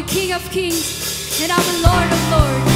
King of Kings and our Lord of Lords.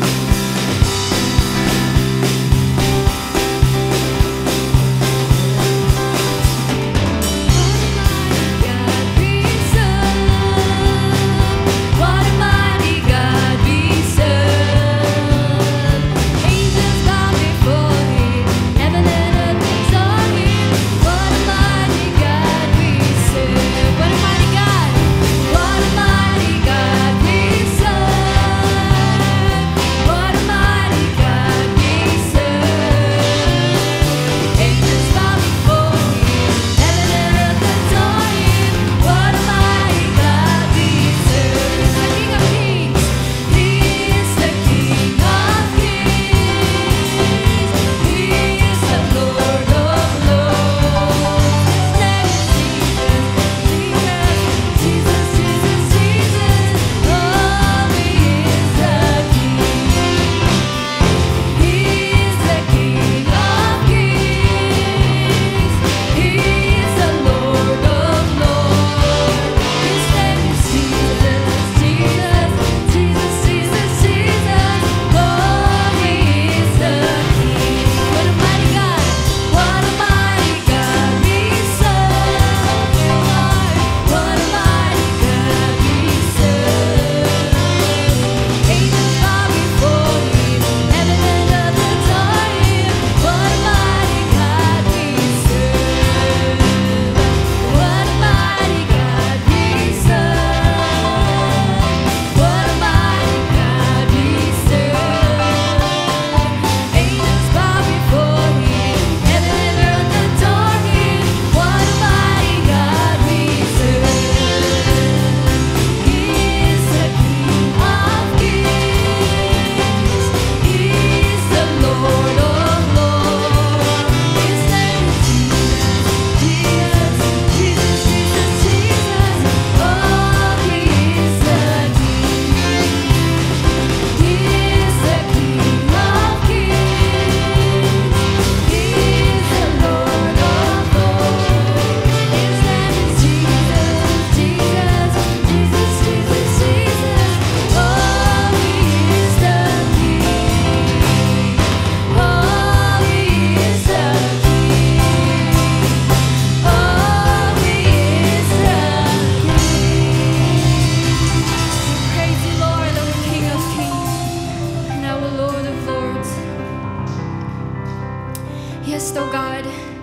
Yes, oh God,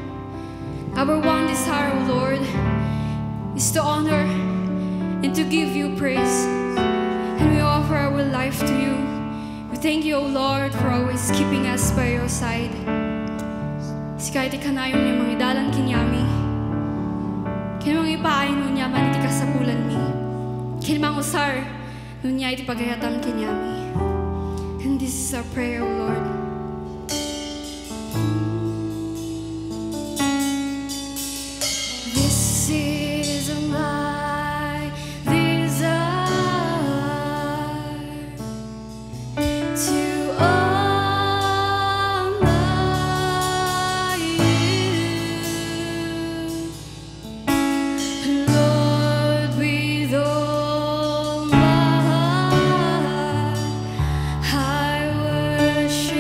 our one desire, oh Lord, is to honor and to give you praise. And we offer our life to you. We thank you, oh Lord, for always keeping us by your side. Sikay ti kanayon niya mga dalan kinyami. Kinamang ipaay nun niya man iti kasapulan mi. Kinamang usar nun niya iti pagayatan kinyami. And this is our prayer, O Lord. This is my desire to honor you, Lord, with all my heart. I worship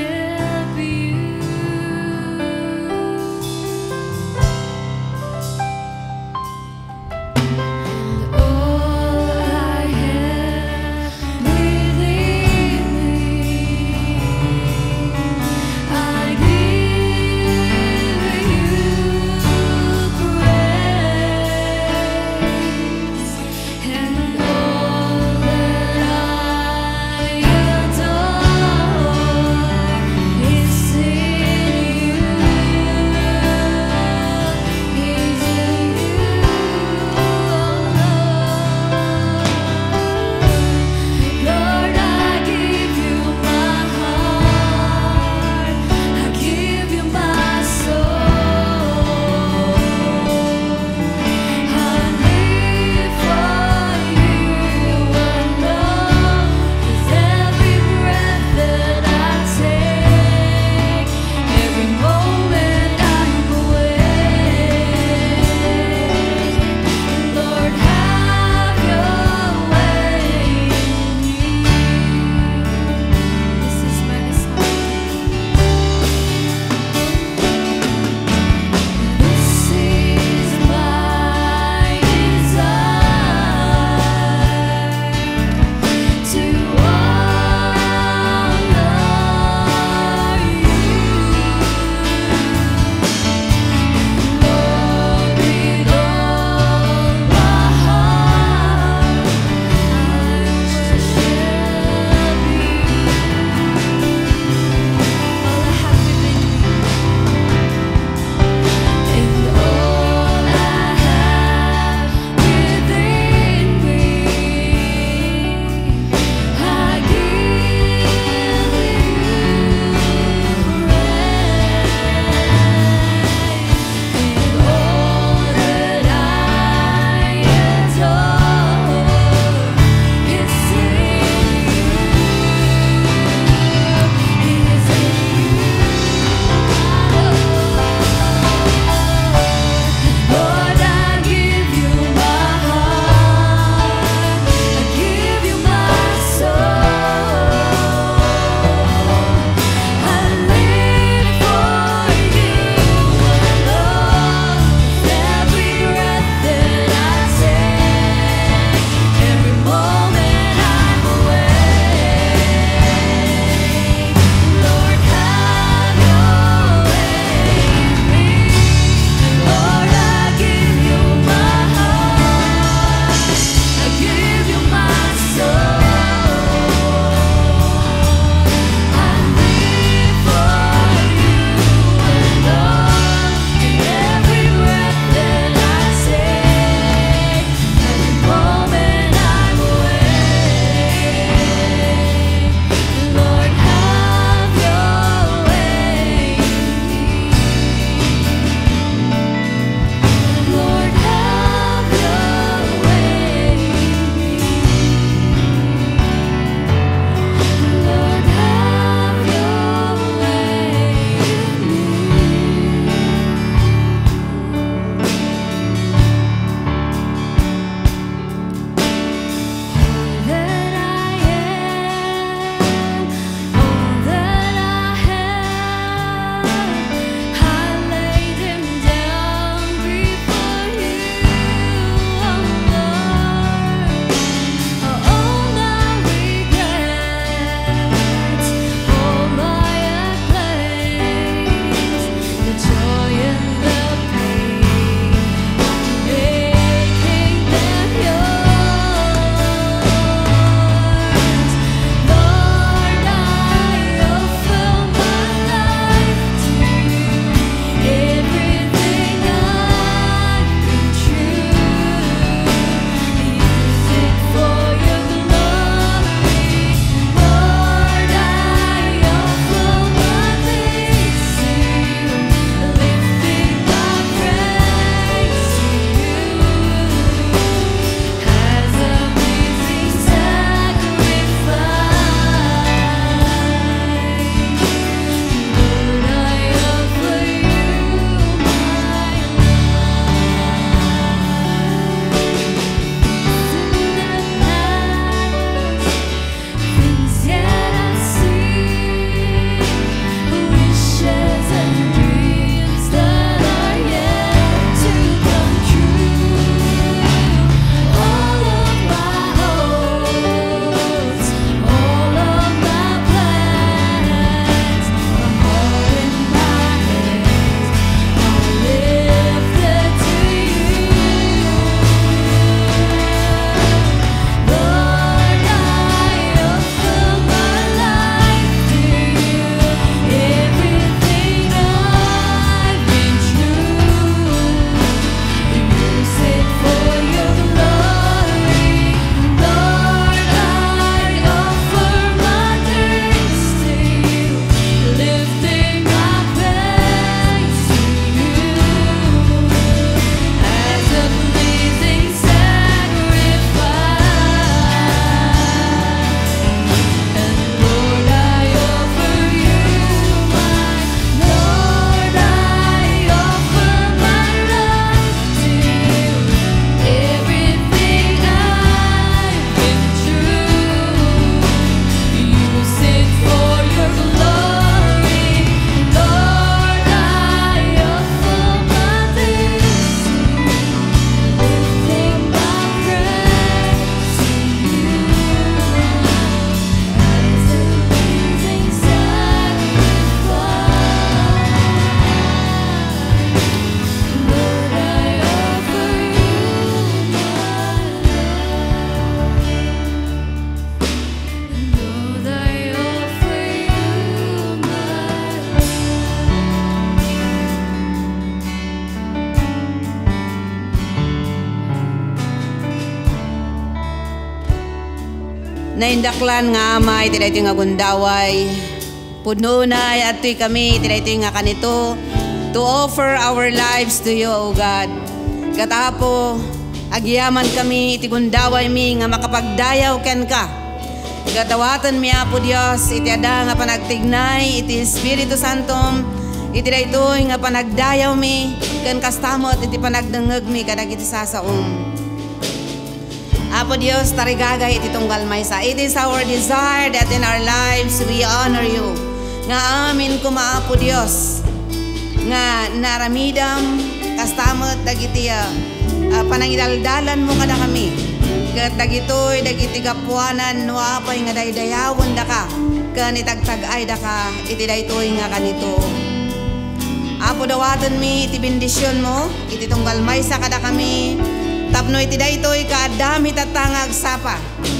naindaklan nga amay, iti daytoy nga gundaway. Pununay at tuy kami, iti daytoy nga kanito, to offer our lives to you, O God. Katapo, agyaman kami, iti gundaway mi nga makapagdayaw ken ka. Gatawatan mi Apo Dios, iti ada nga panagtignay, iti Espiritu Santom, iti daytoy nga panagdayaw mi, ken kastamot iti panagdengeg mi kadagiti sasaom. Apo Dios, tarigagay iti tunggal maysa. It is our desire that in our lives we honor you. Nga amin kuma Apo Dios, nga naramidam kastamot dagiti panangidaldalan mo kada kami. Ket dagitoy dagiti gapuanan no apay nga daydayawon da ka. Ken itagtagay da ka iti daytoy nga kanito. Apo dawaton mi iti bendisyon mo, iti tunggal maysa kada kami. Tapno iti daytoy kaadami tatangag sapa.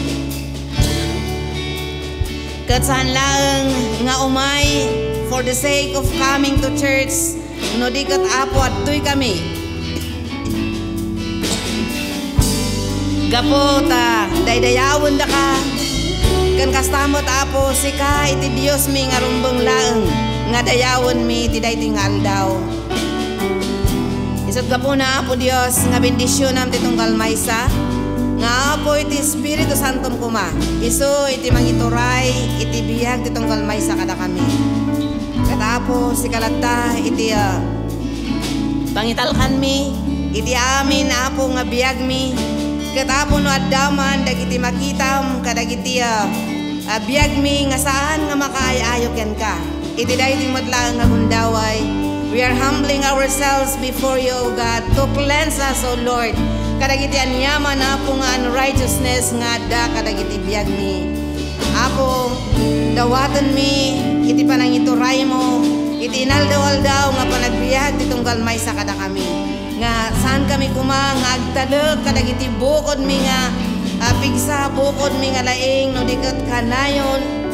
Ket saan laeng nga umay for the sake of coming to church, no di ket Apo adtoy kami. Gapo ta daydayawon da ka. Ken kastamot Apo sika iti Dios mi nga rumbeng laeng nga dayawon mi iti daytoy nga aldaw. Isat gapo na Apo Dios nga bendisyon nam ti tunggal maysa. Nga Apo iti Espiritu Santom kuma. Isu iti mangituray iti biyag ti tunggal maysa kada kami. Ket Apo sikalata iti pangitalkan mi iti amin Apo nga biyag mi. Ket Apo no addaman dagiti makitam kadagiti biyag mi nga saan nga makaay-ayo ken ka. Iti daytoy matlaeng nga gundaway. We are humbling ourselves before you, O God, to cleanse us, O Lord. Kadagiti anyaman Apo nga unrighteousness nga da kadagiti biyag mi. Apo, dawatan mi iti panangituray mo, iti inaldaw-aldaw nga panagbiag ti tunggal maysa kada kami. Nga saan kami kuma nga agtalek kadagiti bukod mi nga pigsa bukod mi nga laing no diket kanayon.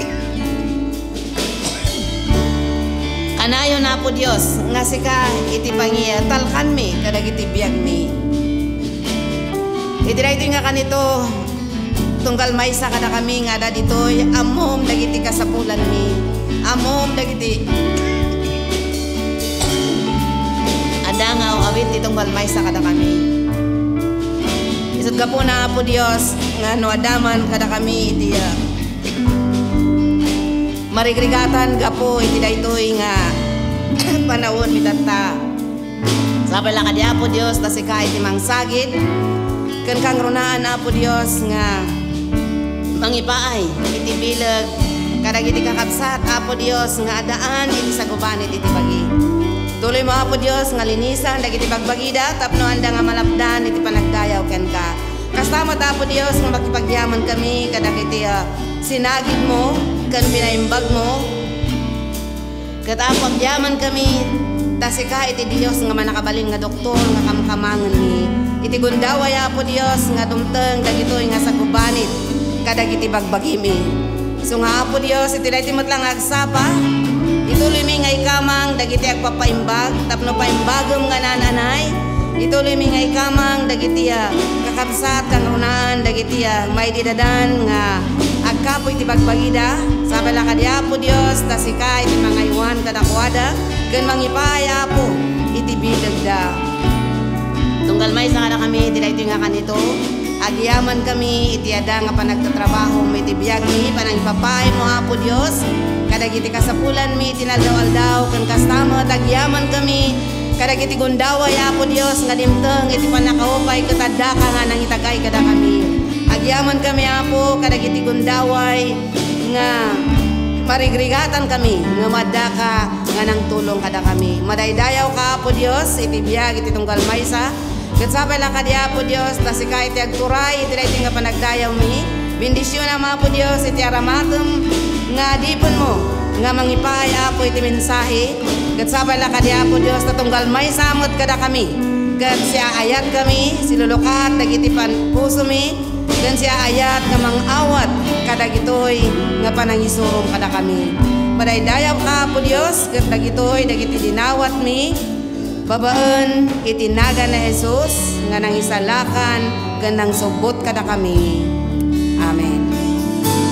Kanayon Apo Dios nga sika iti pangitalkan mi kadagiti biyag mi. Iti daytoy nga kanito tunggal maysa kada kami nga da ditoy amom dagiti kasapulan mi. Amom dagiti ada nga awit ti tunggal maysa kada kami. Isut gapo na Apo Dios nga no adaman kada kami iti marigrigatan gapo iti daytoy nga panahon mitata. Sabay lang kadi Apo Dios ta sika iti mangsagid ken kang runaan Apo Dios nga mangipaay iti bileg kadagiti kakabsat Apo Dios nga adaan iti sagubanit iti bagi. Tuloy mo Apo Dios nga linisan dagiti bagbagida tapno anda nga malapdan iti panagdayaw ken ka. Kastamot Apo Dios nga makipagyaman kami kadagiti sinagid mo ken pinaimbag mo. Ket Apo agyaman kami tasika iti Dios nga manakabalin nga doktor nga kamkamangan ni. Iti gundaway Apo Dios nga dumteng dagitoy nga sagubanit kadagiti bagbagi mi. So nga Apo Dios iti daytoy metlang agsapa. Ituloy mi nga ikamang dagiti agpapaimbag tapno paimbagem nga nananay. Ituloy mi nga ikamang dagiti kakabsat kang runaan dagiti may didadan nga agkapoy iti bagbagida. Sabay lang kadi Apo Dios tasika iti mga iwan kadakwada ken mangipay Apo iti bileg da. Tunggal maysa kada kami iti daytoy nga kanito. Agyaman kami iti ada nga panagtatrabaho mo iti biyag mi panangipapay mo Apo Dios. Kadagiti kasapulan mi iti naldaw-aldaw ken kastamot agyaman kami kadagiti gundaway Apo Dios nga dimteng iti panakaupay ket adda ka nga nangitagay kada kami. Agyaman kami Apo kadagiti gundaway nga marigrigatan kami nga madaka nga nang tulong kada kami. Madaydayaw ka Apo Dios iti biyag iti tunggal maysa. Ket sabay lang kadi Apo Dios tasika iti agturay iti daytoy nga panagdayaw mi. Bendisyon na Apo Dios iti aramatem nga dipon mo nga mangipay Apo iti mensahe. Ket sabay lang kadi Apo Dios tatunggal maysa amot kada kami. Ket siya ayat kami silulukat dagiti puso mi. Ken siya ayat nga mangawat kadagitoy nga panangisurong kada kami. Madaydayaw ka Apo Dios ket dagitoy dagiti dinawat mi. Babaen iti naga na Jesus nga nangisalakan ken nang subot kada kami. Amen.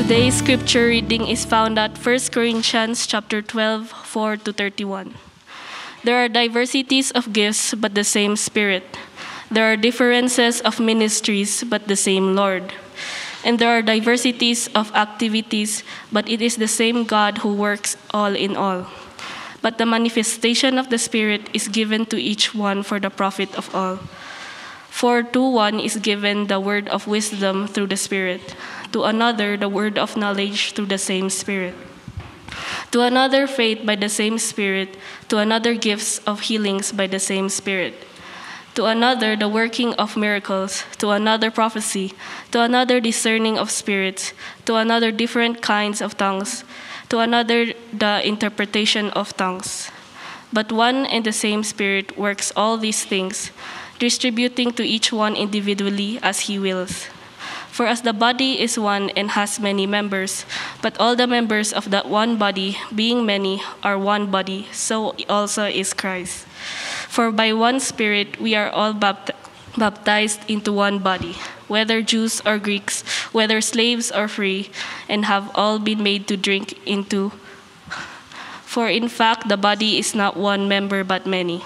Today's scripture reading is found at 1 Corinthians chapter 12, 4 to 31. There are diversities of gifts, but the same Spirit. There are differences of ministries, but the same Lord. And there are diversities of activities, but it is the same God who works all in all. But the manifestation of the Spirit is given to each one for the profit of all. For to one is given the word of wisdom through the Spirit, to another the word of knowledge through the same Spirit, to another faith by the same Spirit, to another gifts of healings by the same Spirit, to another the working of miracles, to another prophecy, to another discerning of spirits, to another different kinds of tongues, to another the interpretation of tongues. But one and the same Spirit works all these things, distributing to each one individually as he wills. For as the body is one and has many members, but all the members of that one body, being many, are one body, so also is Christ. For by one Spirit we are all baptized into one body, whether Jews or Greeks, whether slaves or free, and have all been made to drink into. For in fact the body is not one member but many.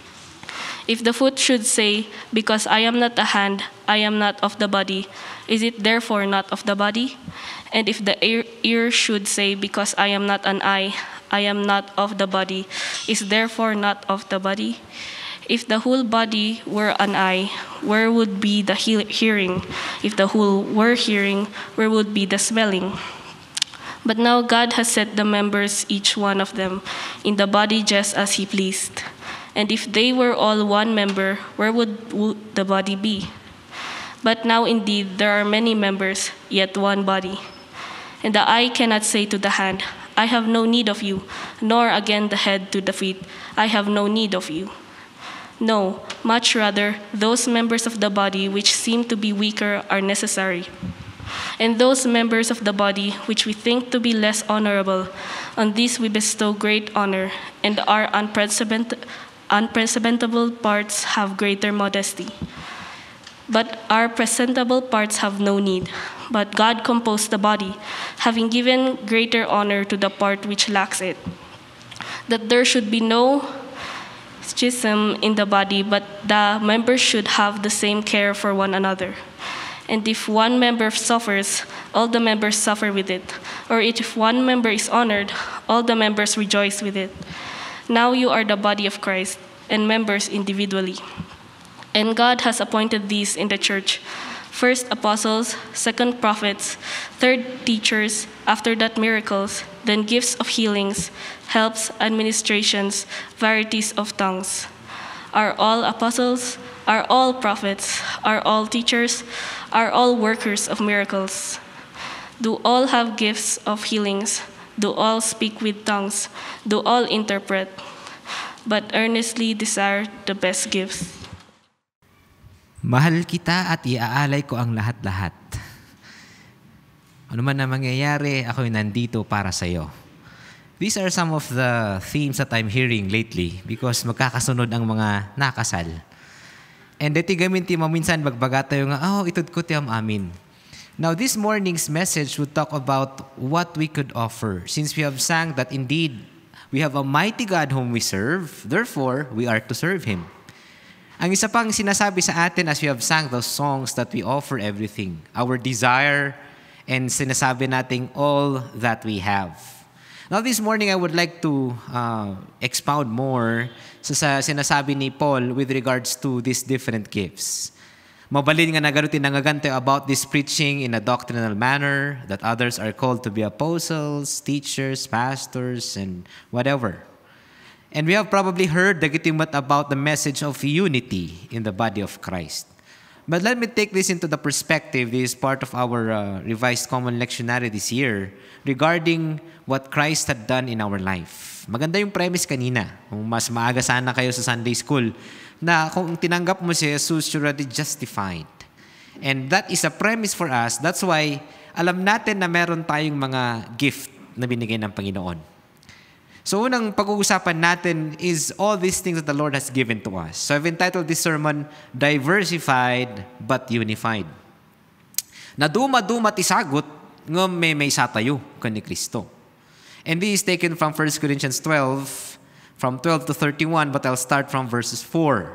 If the foot should say, because I am not a hand, I am not of the body, is it therefore not of the body? And if the ear should say, because I am not an eye, I am not of the body, is therefore not of the body? If the whole body were an eye, where would be the hearing? If the whole were hearing, where would be the smelling? But now God has set the members, each one of them, in the body just as he pleased. And if they were all one member, where would the body be? But now indeed there are many members, yet one body. And the eye cannot say to the hand, I have no need of you, nor again the head to the feet, I have no need of you. No, much rather, those members of the body which seem to be weaker are necessary. And those members of the body which we think to be less honorable, on these we bestow great honor, and our unpresentable parts have greater modesty. But our presentable parts have no need. But God composed the body, having given greater honor to the part which lacks it, that there should be no schism in the body, but the members should have the same care for one another. And if one member suffers, all the members suffer with it. Or if one member is honored, all the members rejoice with it. Now you are the body of Christ, and members individually. And God has appointed these in the church: first apostles, second prophets, third teachers, after that miracles, then gifts of healings, helps, administrations, varieties of tongues. Are all apostles? Are all prophets? Are all teachers? Are all workers of miracles? Do all have gifts of healings? Do all speak with tongues? Do all interpret? But earnestly desire the best gifts. Mahal kita at iaalay ko ang lahat-lahat. Ano man na mangyayari, ako'y nandito para sa iyo. These are some of the themes that I'm hearing lately because magkakasunod ang mga nakasal. And dati gaminti maminsan magbaga tayo nga, itud ko tiyam amin. Now this morning's message would talk about what we could offer. Since we have sang that indeed we have a mighty God whom we serve, therefore we are to serve Him. Ang isa pang sinasabi sa atin as we have sang those songs that we offer everything, our desire, and sinasabi nating all that we have. Now this morning I would like to expound more sa sinasabi ni Paul with regards to these different gifts. Mabalin nga nagarutin nangaganto about this preaching in a doctrinal manner, that others are called to be apostles, teachers, pastors, and whatever. And we have probably heard dagitimat about the message of unity in the body of Christ. But let me take this into the perspective. This is part of our revised common lectionary this year regarding what Christ had done in our life. Maganda yung premise kanina. Kung mas maaga sana kayo sa Sunday school, na kung tinanggap mo si Jesus, you're already justified. And that is a premise for us. That's why alam natin na meron tayong mga gift na binigay ng Panginoon. So unang pag-uusapan natin is all these things that the Lord has given to us. So I've entitled this sermon, Diversified but Unified. Na duma-dumat isagot, nga may satayo kan ni Kristo. And this is taken from 1 Corinthians 12, from 12 to 31, but I'll start from verses 4.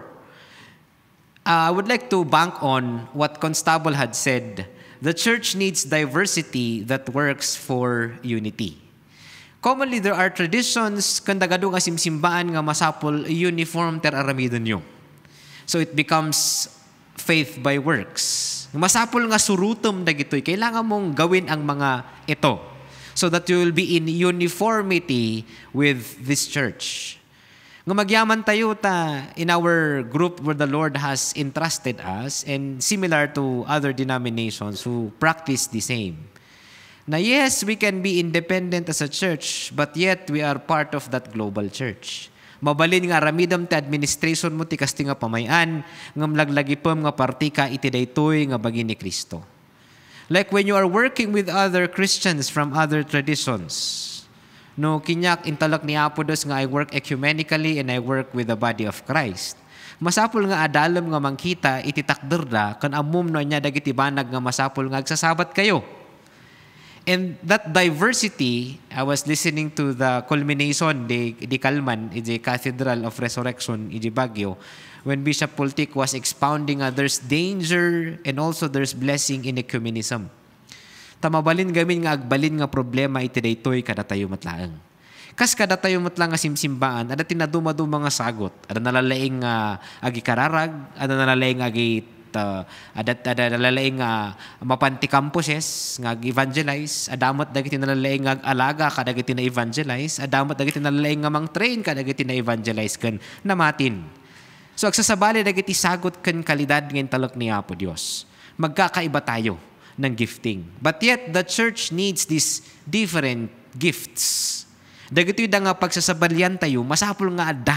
I would like to bank on what Constable had said. The church needs diversity that works for unity. Commonly, there are traditions kung dagado nga simsimbaan nga masapol uniform ter aramidon nyo. So it becomes faith by works. Masapol nga surutom dagitoy. Kailangan mong gawin ang mga ito so that you will be in uniformity with this church. Nga magyaman tayo in our group where the Lord has entrusted us and similar to other denominations who practice the same. Na yes, we can be independent as a church, but yet we are part of that global church. Mabalin nga ramidam ti administration mo ti kasti nga pamayan, ngam laglagipom nga partika iti daytoy nga bagi ni Kristo. Like when you are working with other Christians from other traditions, no kinyak intalak ni Apodos nga I work ecumenically and I work with the body of Christ. Masapol nga adalom nga mangkita iti takder da kan amum no nya dagiti banag nga masapol nga agsasabat kayo. And that diversity, I was listening to the culmination di Calman, the Cathedral of Resurrection, in Baguio, when Bishop Pultik was expounding there's danger and also there's blessing in ecumenism. Tamabalin gamin nga agbalin nga problema iti daytoy kada tayo matlaang. Kas kada tayo matlaang nga simsimbaan, ada tinaduma-duma nga sagot, ada nalalaing agi kararag, ada nalalaing agi ada nalalaing mapanti campuses nga evangelize, adamot dagiti nalalaing nga alaga kadagiti na evangelize, adamot dagiti nalalaing nga mang train kadagiti na evangelize ken namatin. So agsasabali dagiti sagot ken kalidad ng talok ni Apo Dios. Magkakaiba tayo ng gifting. But yet the church needs these different gifts. Dagiti da nga pagsasabalian tayo masapul nga adda.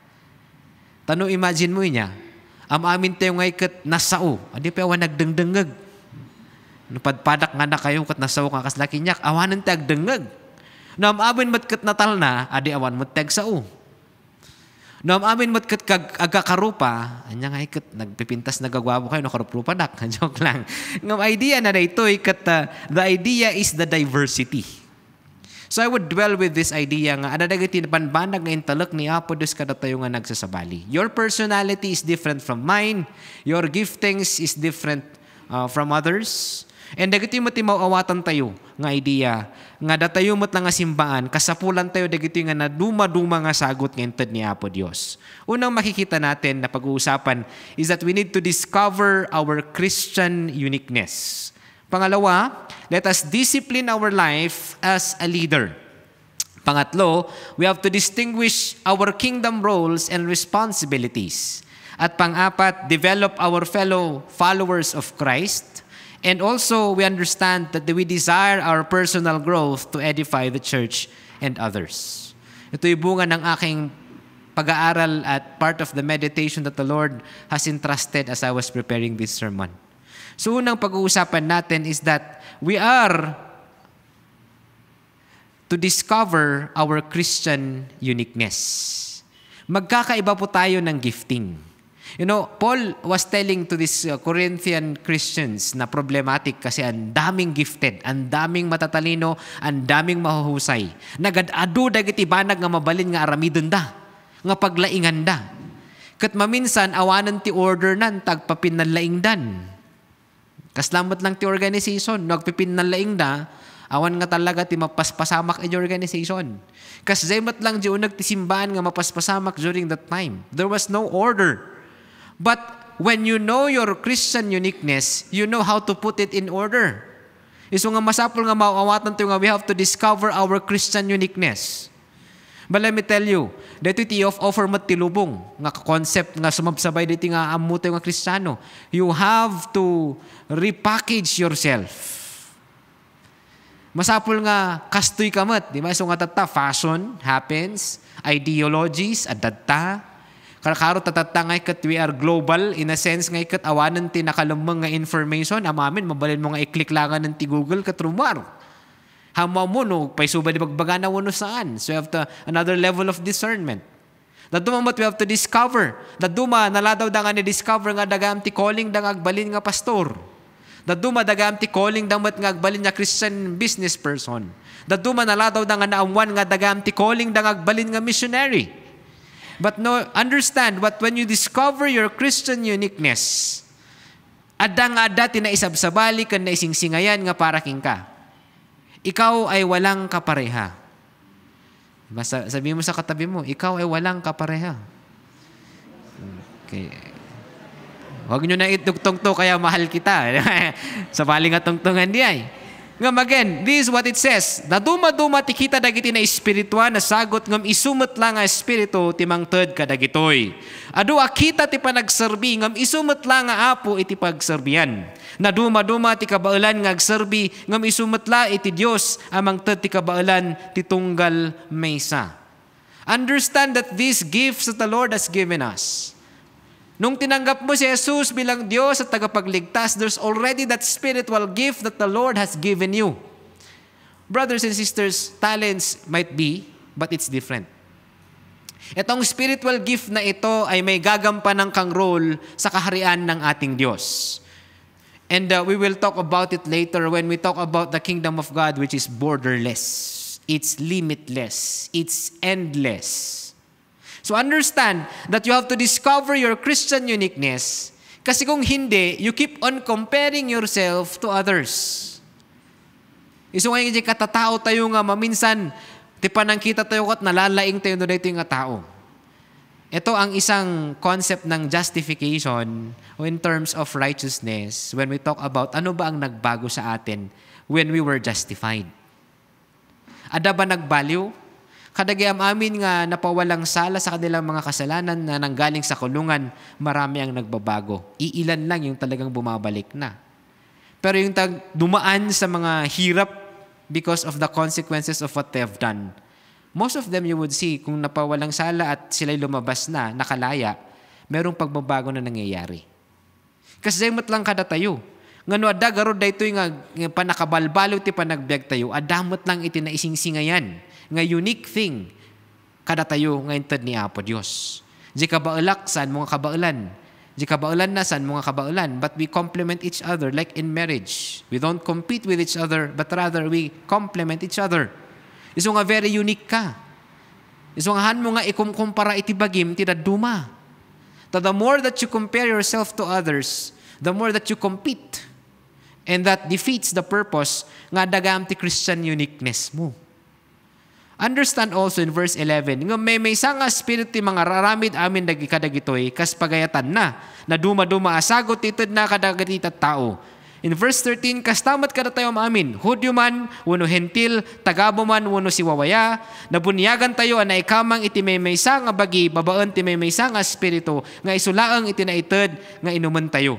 Tano imagine mo niya, amin tayo ngay kat nasao. Adi pa awan nagdengdengag. Napadpadak nga na kayo kat nasao ka kaslaki niyak. Awanan tayo agdengag. Amin mat kat natal na, adi awan mat tayo sao. Amin mat kat agakarupa, anya ngay kat nagpipintas nagagwabo kayo, nakarupa dak. Joke lang. Ngam idea na ito'y kat the idea is the diversity. So I would dwell with this idea nga adadagiti panbanag nga intalak ni Apo Dios kada tayo nga nagsasabali. Your personality is different from mine. Your giftings is different from others. And dagiti mo ti mauawatan tayo nga idea nga datayo mo't nga simbaan kasapulan tayo dagiti nga naduma-duma nga sagot nga intad ni Apo Dios. Unang makikita natin na pag-uusapan is that we need to discover our Christian uniqueness. Pangalawa, let us discipline our life as a leader. Pangatlo, we have to distinguish our kingdom roles and responsibilities. At pang-apat, develop our fellow followers of Christ. And also, we understand that we desire our personal growth to edify the church and others. Ito'y bunga ng aking pag-aaral at part of the meditation that the Lord has entrusted as I was preparing this sermon. So unang pag-uusapan natin is that we are to discover our Christian uniqueness. Magkakaiba po tayo ng gifting. You know, Paul was telling to these Corinthian Christians na problematic kasi ang daming gifted, ang daming matatalino, ang daming mahuhusay. Nagad-adu dagiti banag nga mabalin nga aramidon da, nga paglaingan da. Kat maminsan awanan ti order nan tagpapinalaing dan. Kaslamat lang ti organization, nagpipinalaing da, awan nga talaga ti mapaspasamak iti organization. Kasaymat lang di unag ti simbahan nga mapaspasamak during that time. There was no order. But when you know your Christian uniqueness, you know how to put it in order. Iso nga masapol nga mauawatan tayo nga we have to discover our Christian uniqueness. But let me tell you, dito iti offer mat tilubong nga concept nga sumabsabay dito nga amu tayo nga Kristiyano. You have to repackage yourself. Masapol nga kastoy kamat, di ba? So nga tata, fashion happens, ideologies, adadta. Karakaro tatata ngay kat we are global in a sense ngay kat awanan ti nakalamang nga information, amamin, mabalin mo nga i-click langan ng ti Google kat rumar. Hamaw mo no, paisuba di bagbaga na wano saan. So you have to, another level of discernment. Daduma we have to discover. Daduma, naladaw da nga ni-discover nga dagam ti calling da nga agbalin nga pastor. Daduma dagam ti calling damat nga agbalin nga Christian business person. Daduma naladaw da nga naamwan nga dagam ti calling da nga agbalin nga missionary. But no, understand what when you discover your Christian uniqueness, adda nga adda tinaisabsabali kan naisingsingayan nga para king ka. Ikaw ay walang kapareha. Sabi mo sa katabi mo, ikaw ay walang kapareha. Okay. Huwag nyo na itugtong to kaya mahal kita. Sabali nga tungtungan di ay. Ngam again, this is what it says. Naduma-duma ti kita dagiti na espirituan na sagot ngam isumot lang nga espiritu timang ted kadagitoy. Adu akita ti panagserbi ngam isumot lang nga apo iti pagserbian. Naduma-duma ti kabaulan nga agserbi ngam isumot la iti Dios amang ted ti kabaulan ti tunggal maysa. Understand that these gifts that the Lord has given us. Nung tinanggap mo si Jesus bilang Diyos at tagapagligtas, there's already that spiritual gift that the Lord has given you. Brothers and sisters, talents might be, but it's different. Itong spiritual gift na ito ay may gagampan ng kang role sa kaharian ng ating Diyos. And we will talk about it later when we talk about the kingdom of God, which is borderless. It's limitless. It's endless. So understand that you have to discover your Christian uniqueness kasi kung hindi, you keep on comparing yourself to others. Iso nga yung katatao tayo nga maminsan, tipanang kita tayo kat nalalaing tayo na dito yung tao. Ito ang isang concept ng justification in terms of righteousness when we talk about ano ba ang nagbago sa atin when we were justified. Ada ba nagbaliw? Kadagayam amin nga napawalang sala sa kanilang mga kasalanan na nanggaling sa kulungan, marami ang nagbabago. Iilan lang yung talagang bumabalik na. Pero yung dumaan sa mga hirap because of the consequences of what they have done, most of them you would see kung napawalang sala at sila'y lumabas na, nakalaya, merong pagbabago na nangyayari. Kasi daymot lang kada tayo. Nga no adda garod da ito yung panakabalbalo ti panagbiag tayo, adamot lang iti na isingsingayan. Nga unique thing kada tayo nga intad ni Apo Dios. Di kabaulak saan mga kabaulan. Di kabaulan na saan mga kabaulan. But we complement each other like in marriage. We don't compete with each other, but rather we complement each other. Iso nga very unique ka. Iso nga han mo nga ikumkumpara iti bagim ti daduma. The more that you compare yourself to others, the more that you compete. And that defeats the purpose nga dagam ti Christian uniqueness mo. Understand also in verse 11, nga may nga spirit ti mga raramid amin kadagitoy kas pagayatan na duma-duma asagot itod na kadagitita tao. In verse 13, kas tamat kada tayo amin, Hudyo man, wano hentil, tagabo man, wano siwawaya, nabunyagan tayo na ikamang iti may nga bagi, babaan ti may nga spirito, nga isulaang iti na itod, nga inuman tayo.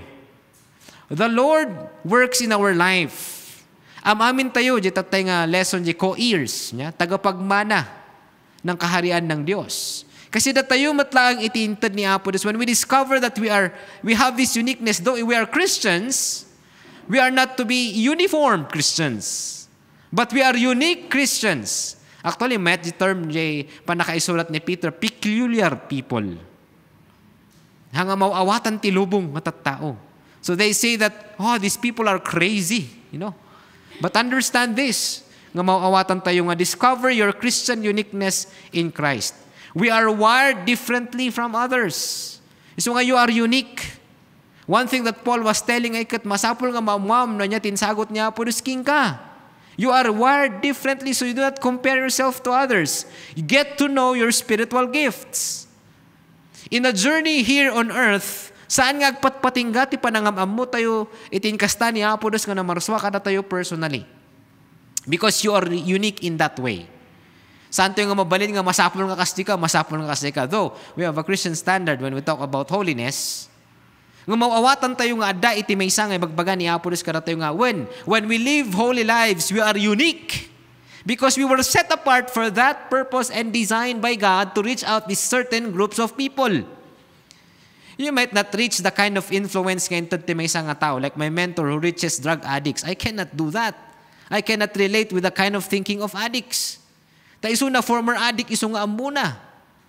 The Lord works in our life. Amin tayo, di tatay nga lesson di co-ears, tagapagmana ng kaharian ng Diyos. Kasi tayo matlaang itiintad ni Apo Diyos. When we discover that we have this uniqueness, though we are Christians, we are not to be uniform Christians. But we are unique Christians. Actually, may term panakaisulat ni Peter, peculiar people. Hanga mauawatan ti lubong matattao. So they say that, these people are crazy, But understand this, nga mauawatan tayo nga discover your Christian uniqueness in Christ. We are wired differently from others. So nga you are unique. One thing that Paul was telling ay kat masapol nga mamuam na niya tinsagot niya purusking ka. You are wired differently so you do not compare yourself to others. You get to know your spiritual gifts. In a journey here on earth, saan nga agpatpatingga ti panangamam mo tayo itinkasta ni Apo Diyos nga namaruswa kada tayo personally. Because you are unique in that way. Saan tayo nga mabalin nga masapol nga kasdi ka. Though we have a Christian standard when we talk about holiness, nga mauawatan tayo nga adda iti may nga bagbaga ni Apo Diyos kada tayo nga when we live holy lives, we are unique. Because we were set apart for that purpose and designed by God to reach out these certain groups of people. You might not reach the kind of influence ngayon to may isang tao. Like my mentor who reaches drug addicts. I cannot do that. I cannot relate with the kind of thinking of addicts. Ta iso na former addict, iso nga amuna.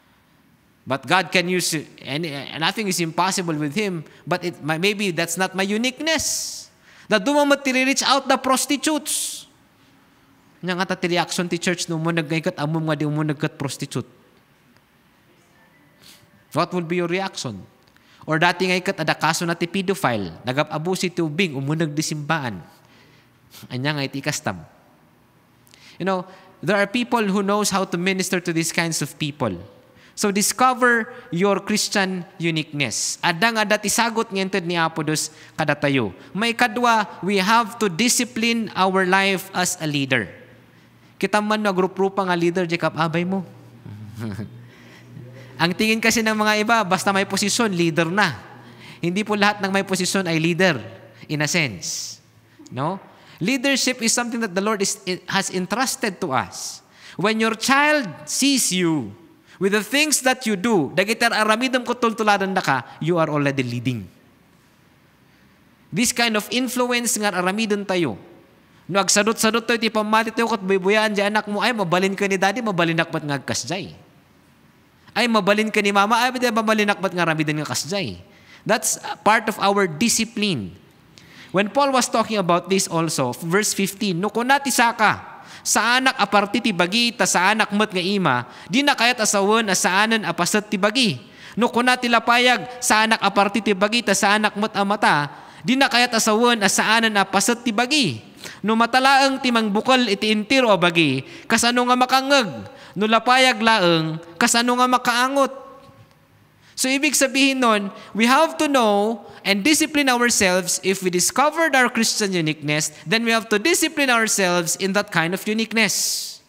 But God can use, and nothing is impossible with Him. But maybe that's not my uniqueness. Da dumamat ti reach out the prostitutes. Nya nga ta ti reaction ti church no mo nagaykat amom nga di mo nagkat prostitute. What would be your reaction? Or dati ngay kat ada kaso na ti pedophile, nagap-abusi ti ubing, umunag di simbaan. Anya nga iti kastam. You know, there are people who knows how to minister to these kinds of people. So discover your Christian uniqueness. Ada nga dati sagot ngentod ni Apodos kada tayo. May kadwa, we have to discipline our life as a leader. Kita man na grup-grupa nga leader, Jacob, abay mo. Ang tingin kasi ng mga iba, basta may posisyon, leader na. Hindi po lahat ng may posisyon ay leader, in a sense. No? Leadership is something that the Lord has entrusted to us. When your child sees you with the things that you do, dagitar aramidam ko tultuladan na ka, you are already leading. This kind of influence nga aramidon tayo. No, agsadot-sadot tayo, ti pamati tayo, kat buybuyaan di anak mo, ay mabalin ka ni daddy, mabalin akbat nga kasjay. Ay mabalin ka ni mama, ay mabalin akbat nga aramidon nga kasjay. That's part of our discipline. When Paul was talking about this also, verse 15, no kunati saka, sa anak aparti ti bagi, ta sa anak met nga ima, di na kayat asawan asaanan apasat ti bagi. No kunati lapayag, sa anak aparti ti bagi, ta sa anak met amata, di na kayat asawan asaanan apasat ti bagi. No matalaang ti mangbukal iti intiro a bagi, kasano nga makangeg, no lapayag laeng, kasano nga makaangot. So ibig sabihin nun, we have to know and discipline ourselves. If we discovered our Christian uniqueness, then we have to discipline ourselves in that kind of uniqueness.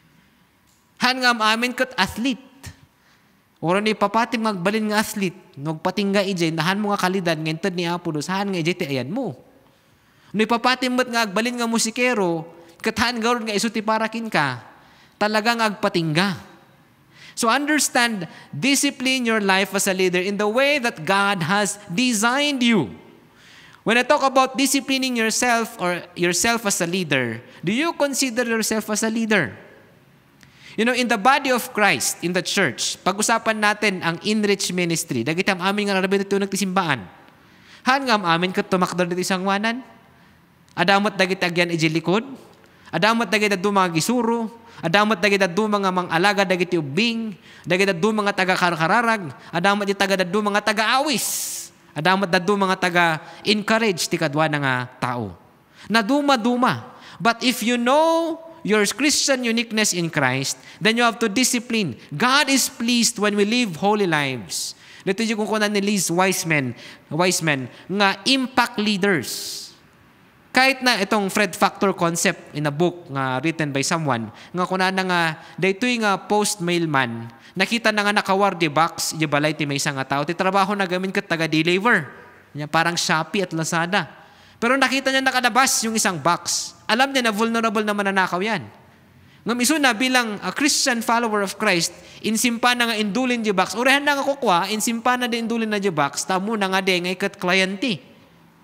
Han nga amin kat athlete. Oro ni papatim magbalin nga athlete. Nagpating nga ijay, nahan mo nga kalidad, ngentad ni Apolos, han nga ijay ti ayan mo. No ipapatim mo't nga agbalin nga musikero, kat han garon nga isuti parakin ka, talagang agpatingga. So understand, discipline your life as a leader in the way that God has designed you. When I talk about disciplining yourself or yourself as a leader, do you consider yourself as a leader? You know, in the body of Christ, in the church, pag-usapan natin ang in-reach ministry, dagitam amin nga narabi dito nagtisimbaan. Hangam amin kat tumakdar dito isang wanan. Adamot dagit agyan ijilikod. Adamot dagit adu mga gisuro. Adamot dagit adu mga mang-alaga dagit ubing. Dagit adu mga taga-kararag. Adamot di taga adu mga taga-awis. Adamot adu mga taga-encourage ti kadwa na nga tao. Naduma-duma. But if you know your Christian uniqueness in Christ, then you have to discipline. God is pleased when we live holy lives. Dito yung kung kunan ni Liz wise men nga impact leaders. Kahit na itong Fred Factor concept in a book nga written by someone, nga kunan na nga, daytoy nga post-mailman, nakita na nga nakawar di box, di balay ti may isang nga tao, ti trabaho na gamin kat taga-deliver. Parang Shopee at Lazada. Pero nakita niya nakalabas yung isang box. Alam niya na vulnerable na mananakaw yan. Ngam iso na bilang a Christian follower of Christ, insimpa na nga indulin di box, urehan na nga kukwa, insimpa na di indulin na di box, tamo na nga di ngay kat cliente.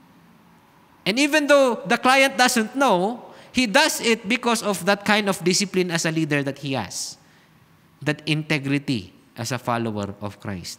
And even though the client doesn't know, he does it because of that kind of discipline as a leader that he has. That integrity as a follower of Christ.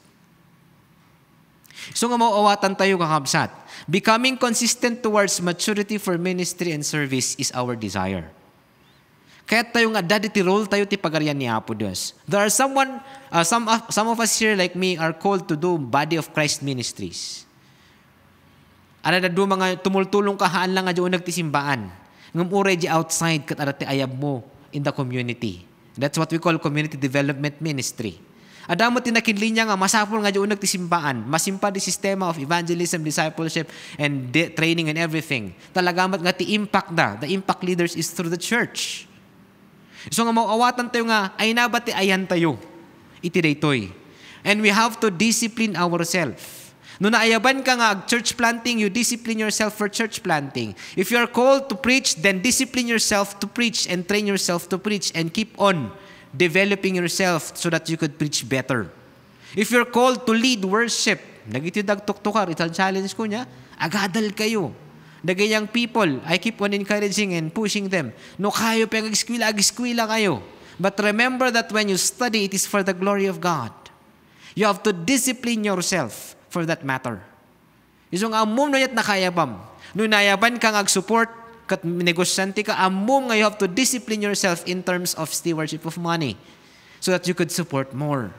So nga mauawatan tayo kakabsat. Becoming consistent towards maturity for ministry and service is our desire. Kaya tayo nga daddy ti role tayo ti pagarian ni Apo Dios. There are some of us here like me are called to do body of Christ ministries. Ano na do mga tumultulong kahaan lang nga diyon nagtisimbaan. Ngam uray di outside kat arati ayab mo in the community. That's what we call community development ministry. Adamo tinakinlinya nga masapol nga diyon nagtisimbaan. Masimpa di sistema of evangelism, discipleship, and training and everything. Talagamat nga ti impact da. The impact leaders is through the church. So nga mauawatan tayo nga ay nabati ayan tayo. Iti daytoy. And we have to discipline ourselves. No naayaban ka nga church planting, you discipline yourself for church planting. If you are called to preach, then discipline yourself to preach and train yourself to preach and keep on developing yourself so that you could preach better. If you're called to lead worship, nagiti dagtuktukar, ital challenge ko niya, agadal kayo. Dagayang people, I keep on encouraging and pushing them. No kayo pa ag-eskwila kayo. But remember that when you study, it is for the glory of God. You have to discipline yourself for that matter. Isong amom na yat nakayabam. Nunayaban ka ag-support, kat negosyante ka, amom nga you have to discipline yourself in terms of stewardship of money so that you could support more.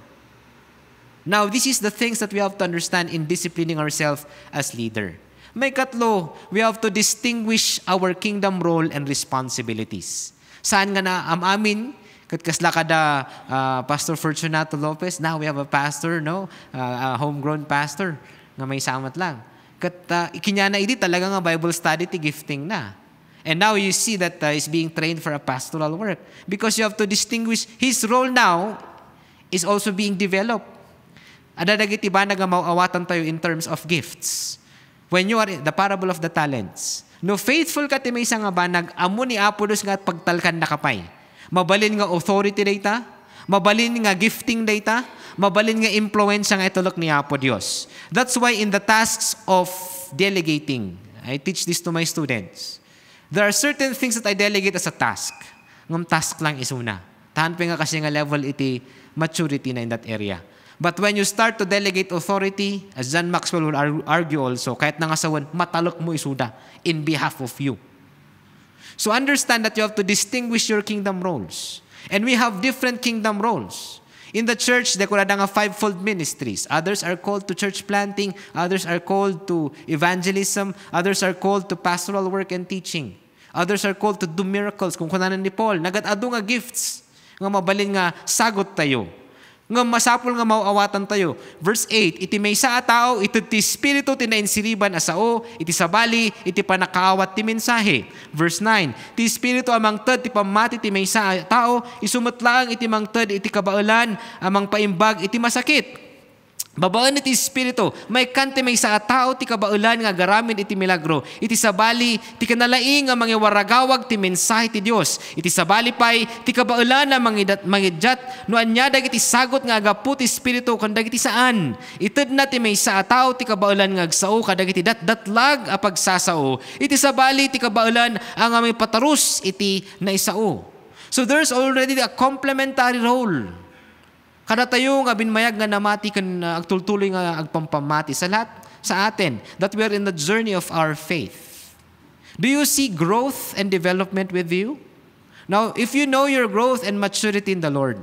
Now, this is the things that we have to understand in disciplining ourselves as leader. May katlo, we have to distinguish our kingdom role and responsibilities. Saan nga na amin, kat kasla kada Pastor Fortunato Lopez, now we have a pastor, no? A homegrown pastor, nga may samat lang. Kat ikinyana idi talaga nga Bible study ti gifting na. And now you see that he's being trained for a pastoral work. Because you have to distinguish, his role now is also being developed. Adadagiti ba nagamawawatan tayo in terms of gifts? When you are in the parable of the talents, no faithful ka ti may isa nga banag, amo ni Apolos nga at pagtalkan na kapay. Mabalin nga authority data, mabalin nga gifting data, mabalin nga influensya nga itulok ni Apo Dios. That's why in the tasks of delegating, I teach this to my students. There are certain things that I delegate as a task. Ngam task lang isuna. Tahan pa nga kasi nga level iti maturity na in that area. But when you start to delegate authority, as John Maxwell will argue also, kahit nangasawan, matalok mo isuda in behalf of you. So understand that you have to distinguish your kingdom roles. And we have different kingdom roles. In the church, there are fivefold ministries. Others are called to church planting. Others are called to evangelism. Others are called to pastoral work and teaching. Others are called to do miracles. Kung kunanan ni Paul, nagatado nga gifts. Nga mabalin nga sagot tayo. Nga masapol nga mauawatan tayo. Verse 8, iti may sa tao, iti ti spirito tinainsiriban asao, iti sabali, iti panakaawat ti mensahe. Verse 9, ti spirito amang ted, ti pamati ti may sa tao, isumutlaang iti mang ted, iti kabaulan, amang paimbag, iti masakit. Babaan iti spirito, may kante may sa tao, ti kabaulan nga garamin iti milagro. Iti sabali, ti kanalaing nga mangiwaragawag ti mensahe ti Dios. Iti sabali pay, ti kabaulan na mangidat, no anyadag iti sagot nga agapu ti spirito, kandag iti saan. Ited na ti may sa tao, ti kabaulan nga agsao, kadag iti datlag a pagsasao. Iti sabali, ti kabaulan ang may patarus iti naisao. So there's already a complementary role. Kada tayo nga binmayag nga namati kan agtultuloy nga agpampamati sa lahat sa atin that we are in the journey of our faith. Do you see growth and development with you? Now, if you know your growth and maturity in the Lord,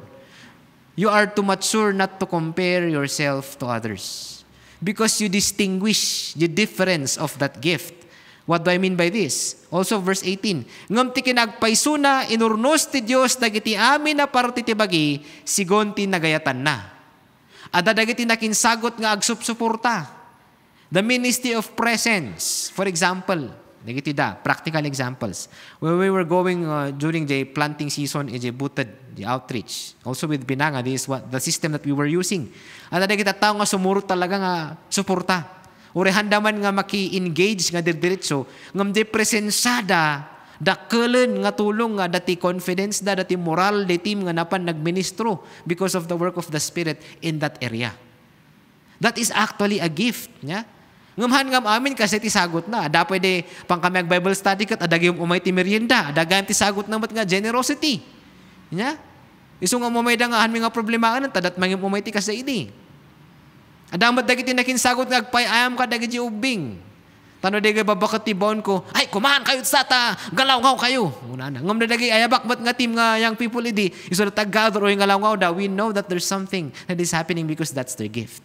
you are to mature not to compare yourself to others because you distinguish the difference of that gift. What do I mean by this? Also verse 18. Ngam ti kinagpaysuna inurnos ti Dios dagiti amin na partitibagi sigon ti nagayatan na. Ada dagiti nakinsagot nga agsupsuporta. The ministry of presence. For example, dagiti practical examples. When we were going during the planting season in the butad, the outreach. Also with Binanga, this is what the system that we were using. Ada dagiti tao nga sumurot talaga nga suporta. Uri handaman nga maki-engage nga diretso ngam de presensada da kelen nga tulong nga dati confidence dati moral de team nga napan nagministro because of the work of the Spirit in that area. That is actually a gift, nya. Ngam amin kasi ti sagot na. Ada pwede pang kami ag Bible study kat adagi umay ti merienda, adagam ti sagot na mat nga generosity. Nya. Isu nga umay da nga anmi nga problema anan tadat mangim umay ti kasi idi. Adamat dagiti nakinsagot nga agpayayam ka dagiti ubing. Tano dagiti babakat ti baon ko, ay kumahan kayo sa ta, galaw-ngaw kayo. Muna na. Ngam na dagiti ayabak ba't nga team nga young people idi. Iso na tag-gather o yung galaw-ngaw da, we know that there's something that is happening because that's their gift.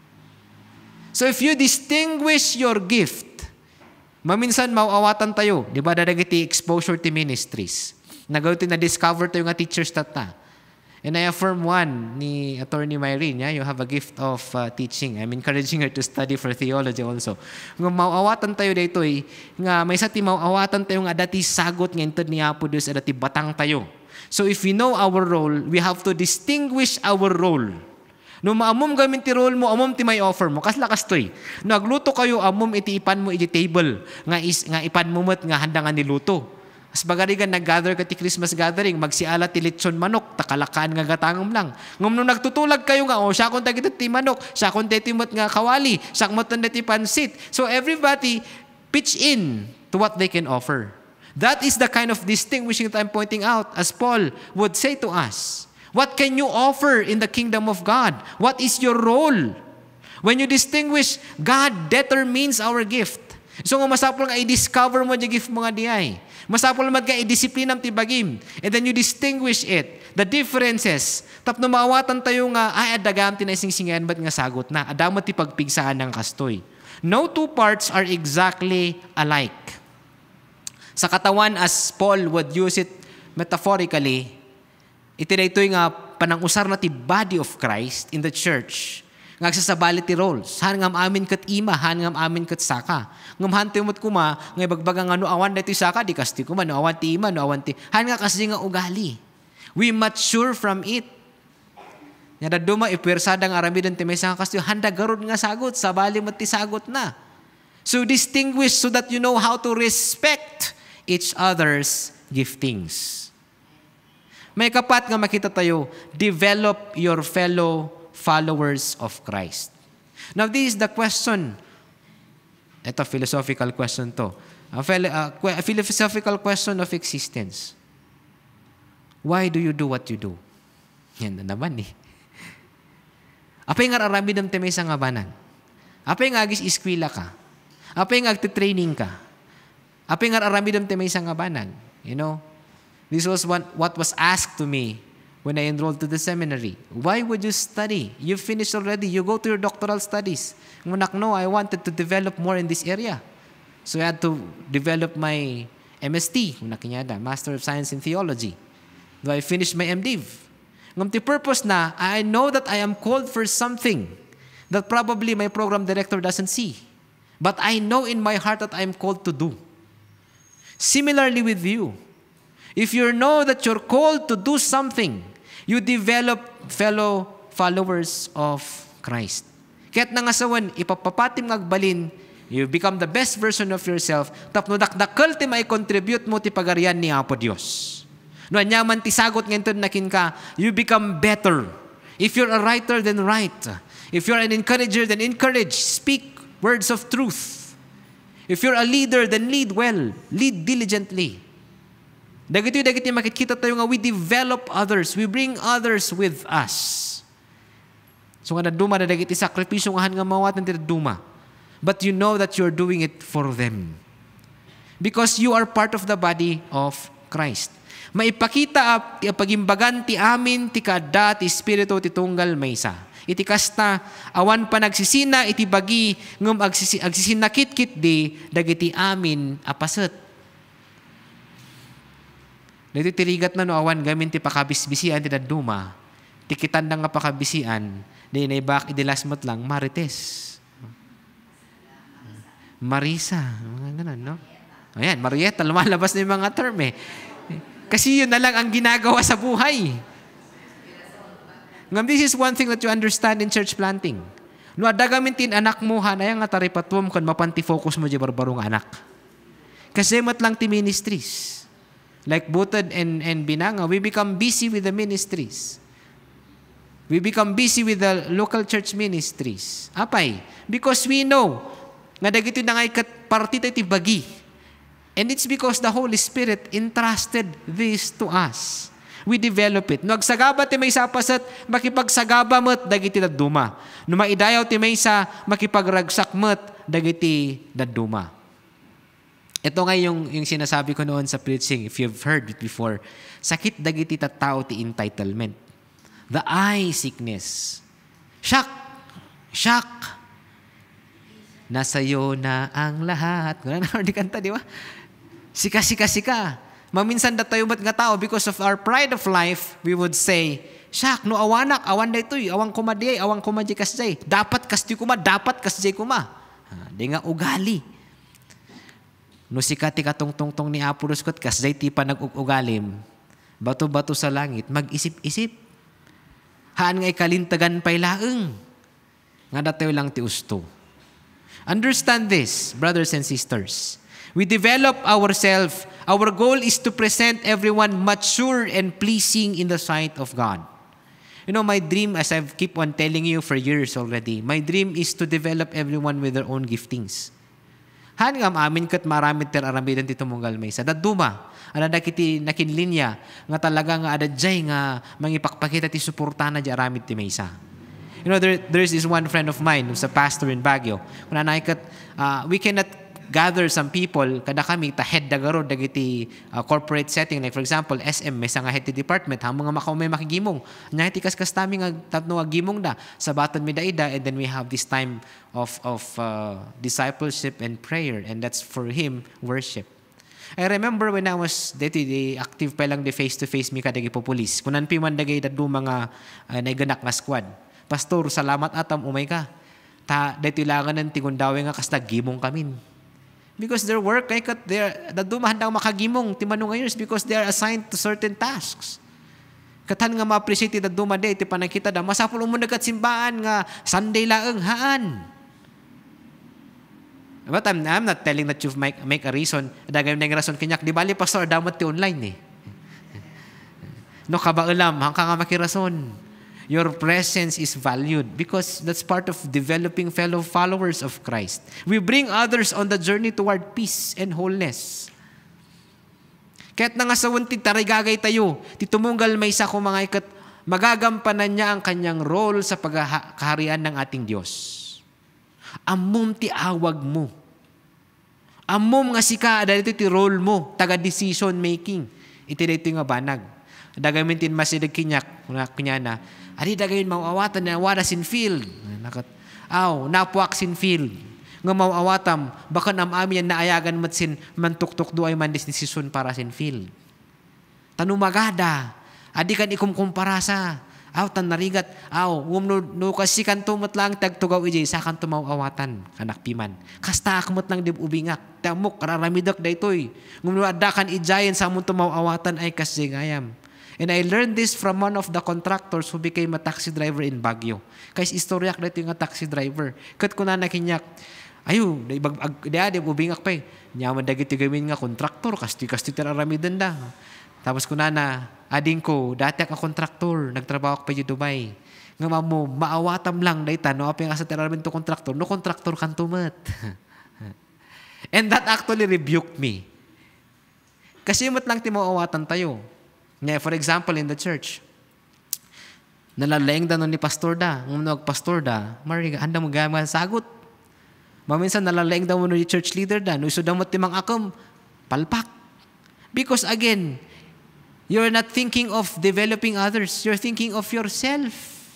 So if you distinguish your gift, maminsan mauawatan tayo. Di ba dagiti exposure to ministries. Nagawin na discover tayo nga teachers tata. And I affirm one ni Attorney Myrene, you have a gift of teaching. I'm encouraging her to study for theology also. Nga mauawatan tayo dito nga may sati mauawatan tayo nga dati sagot nga intod ni Apo Dios dati batang tayo. So if we know our role, we have to distinguish our role. No maamom gamin ti role mo, amom ti may offer mo. Kasla kastoy. No agluto kayo, amom iti ipan mo iti table nga ipan mo met nga handa nga niluto. As bagarigan nag-gather ka ti Christmas gathering, magsiala ti lechon manok, takalakaan nga gatangom lang. Ngum nung nagtutulag kayo nga, siya kung tagit ti manok, siya kung timot nga kawali, siya kung ti pansit. So everybody pitch in to what they can offer. That is the kind of distinguishing that I'm pointing out, as Paul would say to us. What can you offer in the kingdom of God? What is your role? When you distinguish, God determines our gift. So nga masapol nga i-discover mo yung gift mga diay. Masapol man ka i-disipline ang tibagim. And then you distinguish it. The differences. Tapno maawatan tayo nga, ay adagam tinaisinsingan ba't nga sagot na. Adamot ti pagpigsaan ng kastoy. No two parts are exactly alike. Sa katawan, as Paul would use it metaphorically, itinaytoy nga panangusar na ti body of Christ in the church. Ngagsasabali ti roles. Han ngam amin kat ima, han ngam amin kat saka. Ngam han ti umot kuma, ngay bagbaga nga no awan na ti saka, di kasti kuma, no awan ti ima, no awan ti, han nga kasi nga ugali. We mature from it. Nga duma, ipwersadang aramidon ti may saka kasti, handa garod nga sagot, sabali mo ti sagot na. So distinguish so that you know how to respect each other's giftings. May kapat nga makita tayo, develop your fellow followers of Christ. Now, this is the question. Ito, philosophical question to. A philosophical question of existence. Why do you do what you do? Yan na naman eh. Apay nga arami ng temay sa ngabanan. Apay nga agis iskwila ka. Apay nga agtitraining ka. Apay nga arami ng temay sa ngabanan. You know, this was what was asked to me when I enrolled to the seminary. Why would you study? You finished already. You go to your doctoral studies. No, I wanted to develop more in this area. So I had to develop my MST, Master of Science in Theology. Though I finished my MDiv. The purpose na, I know that I am called for something that probably my program director doesn't see. But I know in my heart that I am called to do. Similarly with you, if you know that you're called to do something, you develop fellow followers of Christ. Kaya't nangasawan, ipapapatim ngagbalin, you become the best version of yourself, tapno dakdakal ti may contribute mo ti pagarian ni Apo Dios. No, anyaman ti sagot ngayon nakin ka, you become better. If you're a writer, then write. If you're an encourager, then encourage. Speak words of truth. If you're a leader, then lead well. Lead diligently. Dagiti makikita tayo nga we develop others. We bring others with us. So nga naduma na dagiti sakripisyo nga nga mawatan ti naduma. But you know that you're doing it for them. Because you are part of the body of Christ. Maipakita pagimbagan ti amin ti kada ti espiritu ti tunggal maysa. Iti kasta awan pa nagsisina iti bagi ngem agsisinakit-kit di dagiti amin apaset. Dito tirigat na no awan gamin ti pakabisbisian ti daduma. Ti kitan nga pakabisian di naibak idilasmot lang Marites. Marisa, mga ganun, no? Ayan, Marieta, lumalabas na yung mga term eh. Kasi yun na lang ang ginagawa sa buhay. Ngam, this is one thing that you understand in church planting. No, adagamintin anak mo, hanayang nga taripatwam kan mapanti-focus mo di barbarong anak. Kasi mat lang ti ministries. Like Butad and Binanga, we become busy with the ministries. We become busy with the local church ministries. Apay? Because we know nga dagiti na ngay partita iti bagi. And it's because the Holy Spirit entrusted this to us. We develop it. No, agsagaba ti may sapasat, makipagsagaba met dagiti daduma. No maidayaw ti may sa makipagragsak met dagiti daduma. Ito nga yung sinasabi ko noon sa preaching, if you've heard it before, sakit dagiti tattao ti entitlement. The eye sickness. Shock. Nasa'yo na ang lahat. Ganun na di kanta, di ba? Sika. Maminsan da tayo ba't nga tao, because of our pride of life, we would say, Shak, no awanak, awan da ito'y, awang kumadiyay, awang kumadiyay kasjay. Dapat kasdi kuma, dapat kasjay kuma. Di nga ugali. No sikati katong-tong ni Apulos kot, kasjay ti pa nag-ugalim, bato-bato sa langit, mag-isip-isip. Haan nga'y kalintagan pa'y laeng. Nga da tayo lang ti usto. Understand this, brothers and sisters. We develop ourselves. Our goal is to present everyone mature and pleasing in the sight of God. You know, my dream, as I've keep on telling you for years already, my dream is to develop everyone with their own giftings. Han nga amin kat maramit ter aramidan ti tumunggal maysa. Daduma, anada kiti nakinlinya, nga talaga nga adadjay nga mangipakpakita ti suportana di aramid ti maysa. You know, there's this one friend of mine who's a pastor in Baguio. We cannot gather some people, kada kami, ta-head dagaro, dagiti corporate setting. Like for example, SM, may nga head department, ha, mga may makigimong. Nya iti kas tami nga tatno agimong da, sabaton mi daida, and then we have this time of discipleship and prayer, and that's for him, worship. I remember when I was active pa lang face-to-face mi kadagi po police. Kunan pi man dagay dadto mga naiganak nga squad. Pastor, salamat atam umay ka. Dito ilangan ng tigundawi nga kas nagimong kamin. Because their work, ay kat, dadumahan daw makagimong, timanong ngayos, because they are assigned to certain tasks. Katan nga ma-appreciate dadumade, iti panakita da, masapul mo nagat simbaan nga, Sunday laeng haan. But I'm not telling that you make a reason, dagay na yung rason kinyak, di bali pastor, damat ti online eh. No, kabaulam, hangka nga makirason. Your presence is valued because that's part of developing fellow followers of Christ. We bring others on the journey toward peace and wholeness. Kaya't na nga sa wantid tarigagay tayo, titumunggal may isa ko mga ikat, magagampanan niya ang kanyang role sa pagkaharian ng ating Diyos. Amom ti awag mo. Amom nga sika, dahil ito ti role mo, taga-decision making. Iti dito nga banag. Dagamintin masidag kinyak, kunya na, adi dagayin mauawatan na wala sin field. Napuak sin field. Nga mauawatam, baka namami yan naayagan matsin mantuktok do ay mandisisyon para sin field. Tanumagada, adi kan ikumkumparasa. Tan narigat, no kasi kanto mat lang tagtugaw ijay, sa kanto mauawatan, kanak piman. Kasta akmot lang dib ubingak, tamok, kararamidak da ito'y. No adakan ijayin sa munto mauawatan ay kasingayam. And I learned this from one of the contractors who became a taxi driver in Baguio. Kaya istoryak na ito yung taxi driver. Kat ko na nakinyak, di ubingak pa eh. Nyaman dagiti gamin nga kontraktor, kasti tararamidan da. Tapos ko na ading ko, dati ka kontraktor, nagtrabaho pa yung Dubai. Nga mo, maawatam lang, dayta, no, apeng asa tararamin to kontraktor, no kontraktor kan tumat. And that actually rebuked me. Kasi mat lang ti maawatan tayo. For example, in the church, nalalaing da ni pastor da, ng pastor da, mariga, handa mo gamang sagot. Maminsan nalalaing da ni church leader da, no iso damot timang akam, palpak. Because again, you're not thinking of developing others, you're thinking of yourself.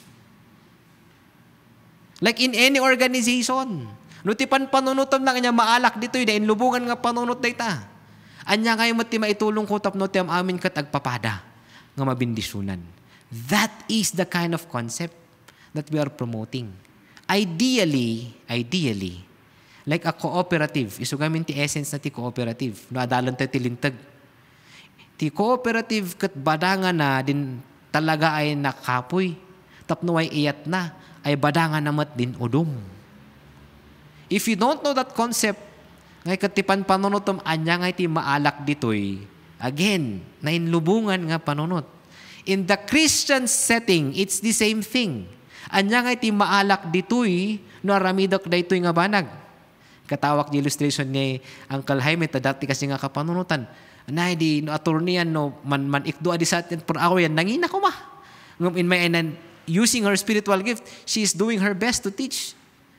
Like in any organization, no tipan panunutom lang niya maalak dito, in lubungan nga panunot dayta. Anya ngayon mo ti maitulong ko tapno ti amin kat agpapada nga mabindisunan. That is the kind of concept that we are promoting. Ideally, like a cooperative, isugamin ti essence na ti cooperative, no adalan tayo ti lintag. Ti cooperative kat badangan na din talaga ay nakapoy, tapno ay iyat na, ay badangan namat din udom. If you don't know that concept, ngay katipan panunutom, anya ngay ti maalak ditoy. Again, nainlubungan nga panunot. In the Christian setting, it's the same thing. Anya ngay ti maalak ditoy, no aramidok daytoy nga banag. Katawak di illustration ni Uncle Jaime, dati kasi nga kapanunutan. Anay di, no attorneyan, no, man ikdo adi sa atin per hour yan, nangina ko ma. In my end, using her spiritual gift, she is doing her best to teach.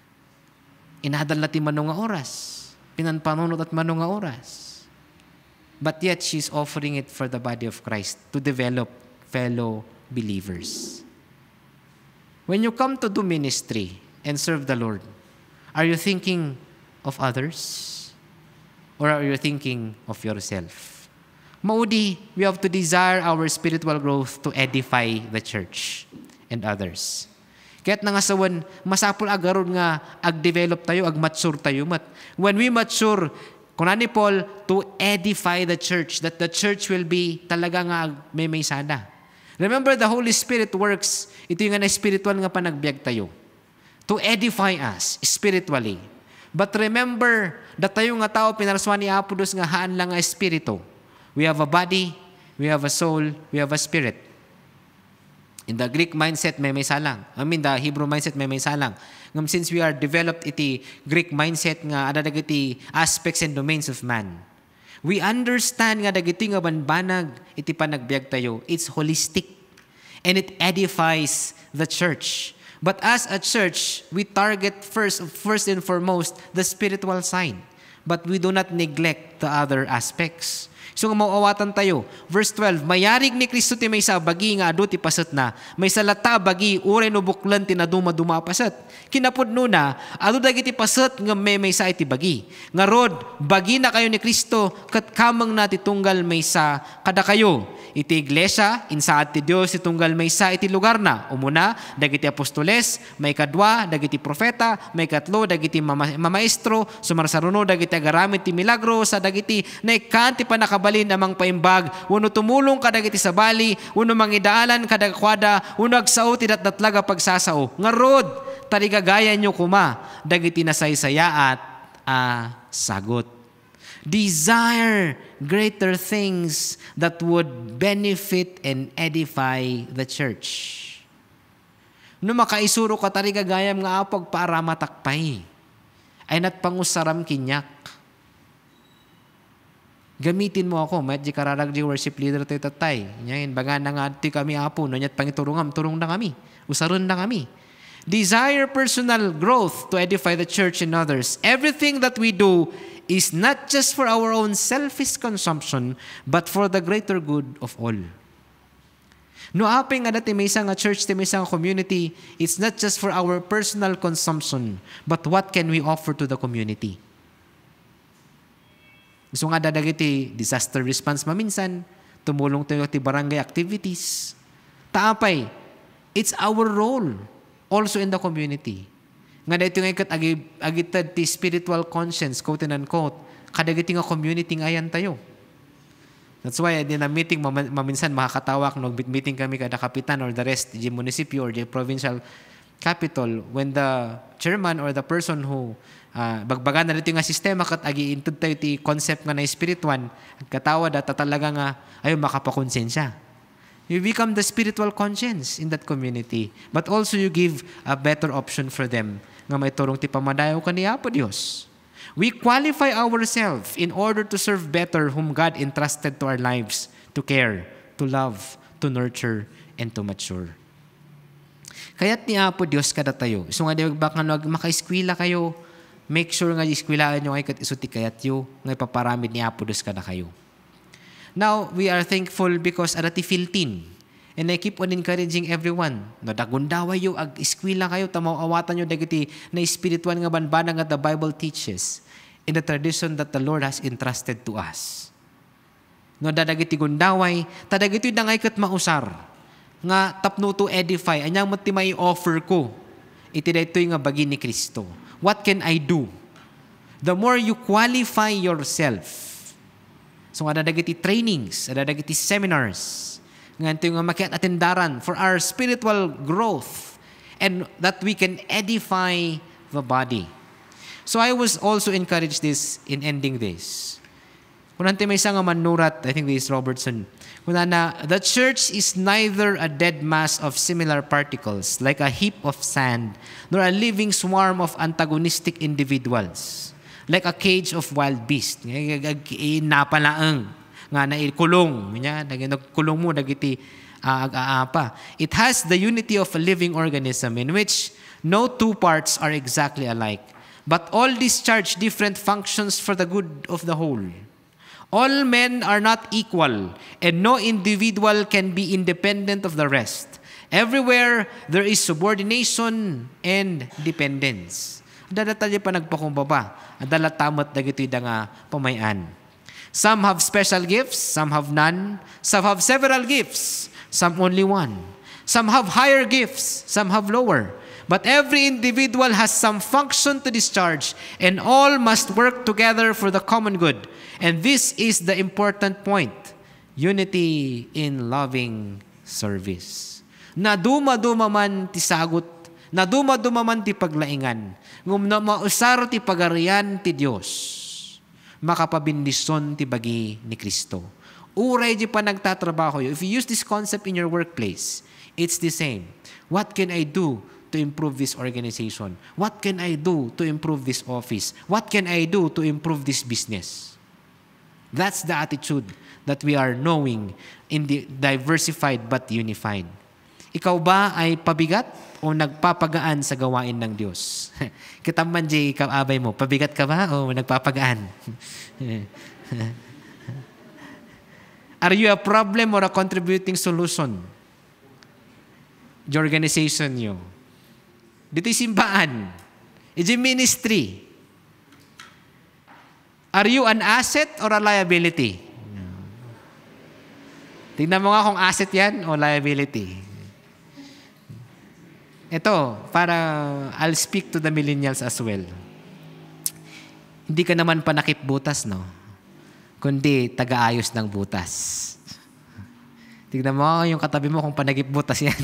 Inadal na ti manong nga oras. Pinanpanunod at manong nga oras. But yet, she's offering it for the body of Christ to develop fellow believers. When you come to do ministry and serve the Lord, are you thinking of others? Or are you thinking of yourself? Maudi, we have to desire our spiritual growth to edify the church and others. Kaya't nangasawan, masapul agaron nga ag-develop tayo, ag-mature tayo. When we mature, kung ni Paul, to edify the church, that the church will be talaga nga may sada. Remember, the Holy Spirit works, ito yung nga na spiritual nga panagbiag tayo, to edify us spiritually. But remember, that tayo nga tao, pinaraswan ni Apolos nga haan lang nga espiritu. We have a body, we have a soul, we have a spirit. In the Greek mindset, may salang. The Hebrew mindset, may salang. Since we are developed iti Greek mindset nga adadagiti aspects and domains of man, we understand nga dagiti nga banbanag iti panagbiag tayo. It's holistic. And it edifies the church. But as a church, we target first and foremost the spiritual side. but we do not neglect the other aspects. So nga mauawatan tayo. Verse 12, mayarig ni Kristo ti may sa bagi nga adu ti pasat na, may salata bagi uray no buklan ti naduma-duma pasat. Kinapudno na, adu dagiti pasat nga may sa iti bagi. Nga rod, bagi na kayo ni Kristo, kat kamang na ti tunggal may sa kada kayo. Iti iglesia, insaad ti Dios ti tunggal may sa iti lugar na. Umuna, dagiti apostoles, may kadwa, dagiti profeta, may katlo, dagiti mamaestro, sumarsaruno, dagiti agaramit ti milagro, sa dagiti naikan ti panakabalin amang paimbag, uno tumulong kadagiti sa bali, uno mangidaalan kadagkwada, uno agsao ti datdatlaga pagsasao. Nga rod, tarigagayan nyo kuma, dagiti nasaysayaat sagot. Desire greater things that would benefit and edify the church. No makaisuro ka tarigagayam nga apag para matakpay, ay natpangusaram kinyak. Gamitin mo ako, medyo kararag di worship leader tayo tatay. Ngayon, baga na nga ati kami apo, no, nyat pangiturungam, turong na kami, usaron na kami. Desire personal growth to edify the church and others. Everything that we do is not just for our own selfish consumption, but for the greater good of all. No apeng nga dati may isang church, may isang community, it's not just for our personal consumption, but what can we offer to the community? Gusto nga dadagiti disaster response maminsan, tumulong tayo ti barangay activities. Taapay, it's our role also in the community. Nga dito nga ikat agitad ti spiritual conscience, quote and unquote, kadagiti nga community nga ayan tayo. That's why din na meeting maminsan makakatawak no meeting kami kada kapitan or the rest the municipio or the provincial capital when the chairman or the person who bagbagan na dito nga sistema kat agi intud tayo ti concept nga na spiritual katawa data talaga nga ayo makapakonsensya. You become the spiritual conscience in that community, but also you give a better option for them nga may turong ti pamadayo kaniya po Dios. We qualify ourselves in order to serve better whom God entrusted to our lives, to care, to love, to nurture, and to mature. Kaya't ni Apo Dios kada tayo. So nga di baka maka-eskwela kayo, make sure nga iskwilaan nyo kayo kat isuti kayat yo, nga ipaparamid ni Apo Dios kada kayo. Now, we are thankful because arati Philtin. And I keep on encouraging everyone. Nadagundaway yo, ag-eskwela kayo, tamaw-awatan nyo, dagiti na spiritual nga banbanang nga the Bible teaches in the tradition that the Lord has entrusted to us. No, dadagiti gundaway, tadagiti dangay kat mausar. Nga tapno to edify, anyang mati may offer ko. Iti dito nga bagi ni Kristo. What can I do? The more you qualify yourself, so nga dadagiti trainings, dadagiti seminars, nga ito yung makiat atendaran for our spiritual growth and that we can edify the body. So I was also encouraged this in ending this. Kung nanti may isang manurat, I think this is Robertson, kung na, the church is neither a dead mass of similar particles like a heap of sand, nor a living swarm of antagonistic individuals like a cage of wild beasts. Napalaang nga na kulong. Kulong mo, dagiti ag-aapa. It has the unity of a living organism in which no two parts are exactly alike, but all discharge different functions for the good of the whole. All men are not equal, and no individual can be independent of the rest. Everywhere, there is subordination and dependence. Dadatalya pa nagpakumbaba. Adalatamat dagito'y nga pamayan. Some have special gifts, some have none. Some have several gifts, some only one. Some have higher gifts, some have lower. But every individual has some function to discharge, and all must work together for the common good. And this is the important point. Unity in loving service. Na duma-duma man ti sagot, na duma-duma man ti paglaingan, ngum na mausar ti pagarian ti Dios, makapabindison ti bagi ni Kristo. Uray di pa nagtatrabaho yo. If you use this concept in your workplace, it's the same. What can I do to improve this organization? What can I do to improve this office? What can I do to improve this business? That's the attitude that we are knowing in the diversified but unified. Ikaw ba ay pabigat o nagpapagaan sa gawain ng Diyos? Kitaman di ikaw abay mo, pabigat ka ba o nagpapagaan? Are you a problem or a contributing solution? The organization nyo. Dito yung simbahan. It's a ministry. Are you an asset or a liability? Tingnan mo nga kung asset yan o liability. Ito, para I'll speak to the millennials as well. Hindi ka naman panakip butas, no? Kundi taga-ayos ng butas. Tingnan mo yung katabi mo kung panagip butas yan.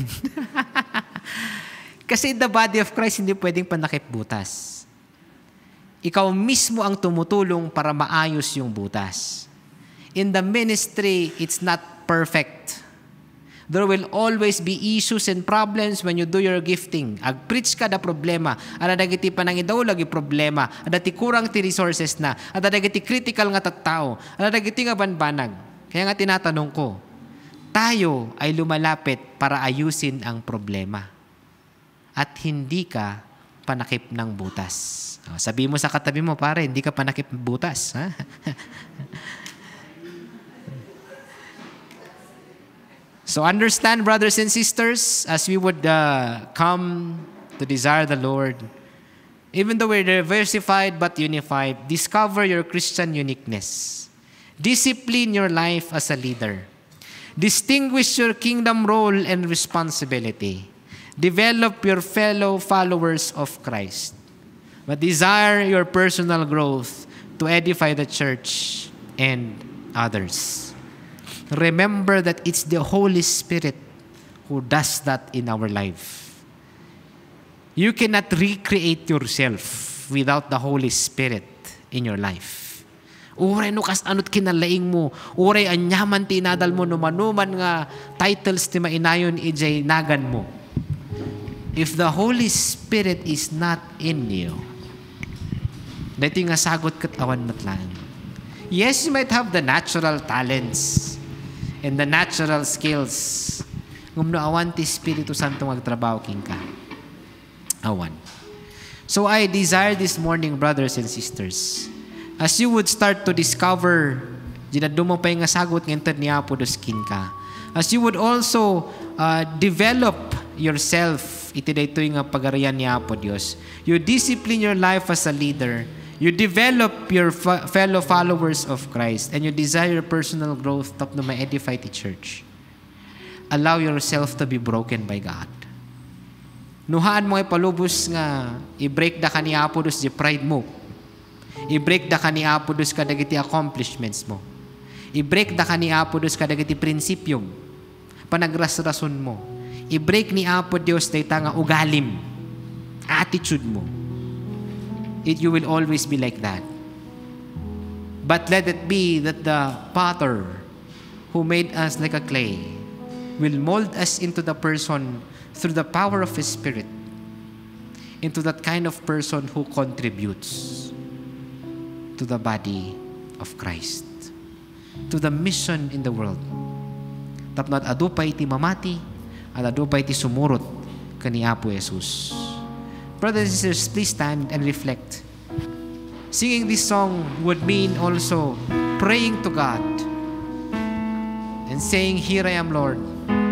Kasi the body of Christ hindi pwedeng panakip butas. Ikaw mismo ang tumutulong para maayos yung butas. In the ministry, it's not perfect. There will always be issues and problems when you do your gifting. Ag-preach ka da problema. Ada dagiti panangidaw lagi problema. Ada ti kurang ti resources na. Ada dagiti critical nga tattao. Ada dagiti nga banbanag. Kaya nga tinatanong ko, tayo ay lumalapit para ayusin ang problema. At hindi ka panakip ng butas. Sabi mo sa katabi mo, pare, hindi ka panakip ng butas. Ha? So understand, brothers and sisters, as we would come to desire the Lord, even though we're diversified but unified, discover your Christian uniqueness. Discipline your life as a leader. Distinguish your kingdom role and responsibility. Develop your fellow followers of Christ. But desire your personal growth to edify the church and others. Remember that it's the Holy Spirit who does that in our life. You cannot recreate yourself without the Holy Spirit in your life. Uray no kas anot kinalaing mo, uray anyaman tinadal mo numanuman nga titles ti mainayon ijay nagan mo. If the Holy Spirit is not in you, dito nga sagot kat awan matlaan. Yes, you might have the natural talents and the natural skills. Ngumno awan ti Espiritu Santo magtrabaho king ka. Awan. So I desire this morning, brothers and sisters, as you would start to discover, ginadumong pa yung sagot ng ni Apo dos kin ka, as you would also develop yourself, iti dito yung pagarian ni Apo Dios. You discipline your life as a leader. You develop your fellow followers of Christ, and you desire personal growth tapno ma-edify the church. Allow yourself to be broken by God. Nuhaan mo ay palubos nga i-break da ka ni Apo Dios di pride mo. I-break da ka ni Apo Dios kadagiti accomplishments mo. I-break da ka ni Apo Dios kadagiti prinsipyong panagrasrason mo. I-break ni Apo Dios dayta nga ugalim, attitude mo. You will always be like that. But let it be that the potter who made us like a clay will mold us into the person through the power of His Spirit, into that kind of person who contributes to the body of Christ, to the mission in the world. Tapno at adupay ti mamati, at adupay ti sumurot kani Apo Jesus. Brothers and sisters, please stand and reflect. Singing this song would mean also praying to God and saying, "Here I am, Lord."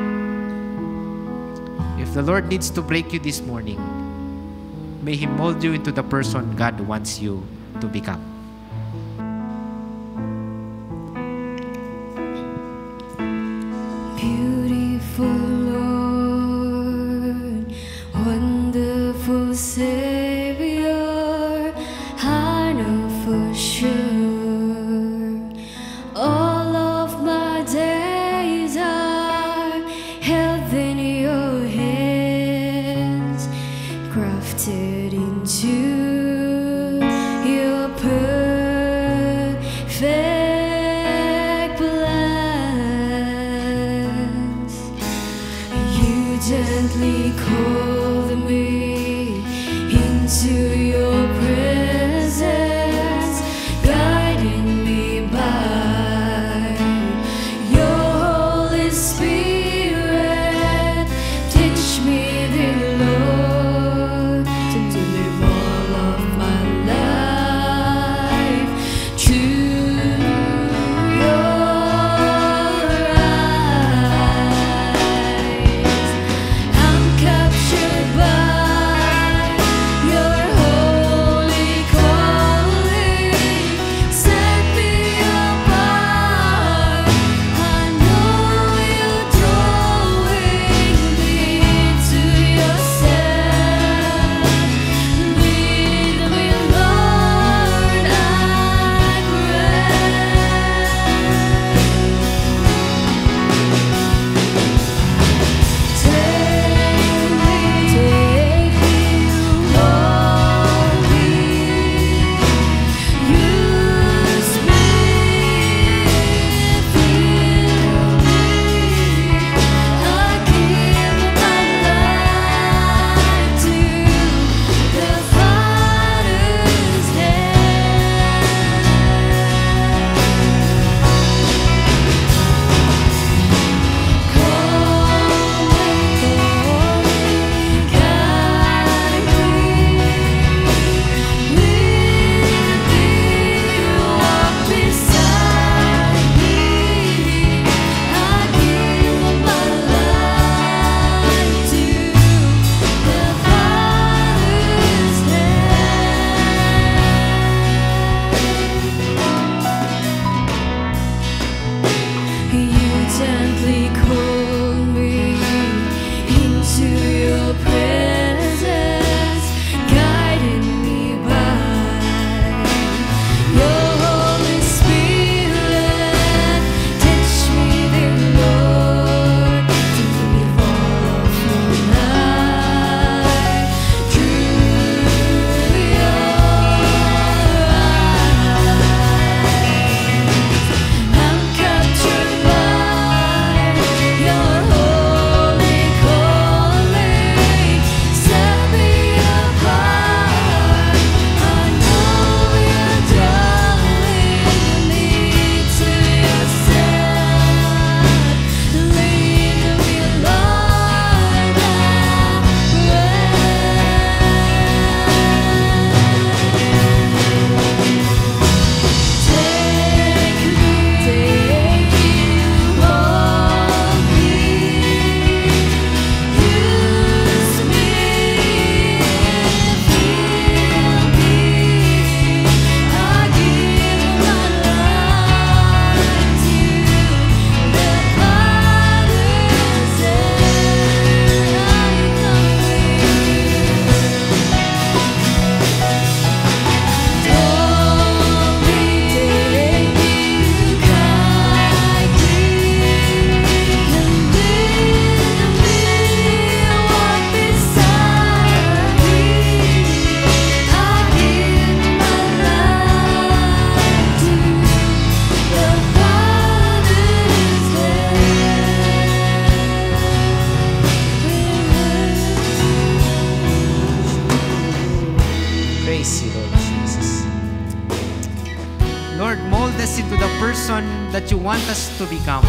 If the Lord needs to break you this morning, may He mold you into the person God wants you to become. Beautiful Lord, wonderful Savior, I know for sure all of my days are held in your hands, crafted into your perfect plans. You gently called me into your presence, guiding me by your Holy Spirit. us into the person that you want us to become.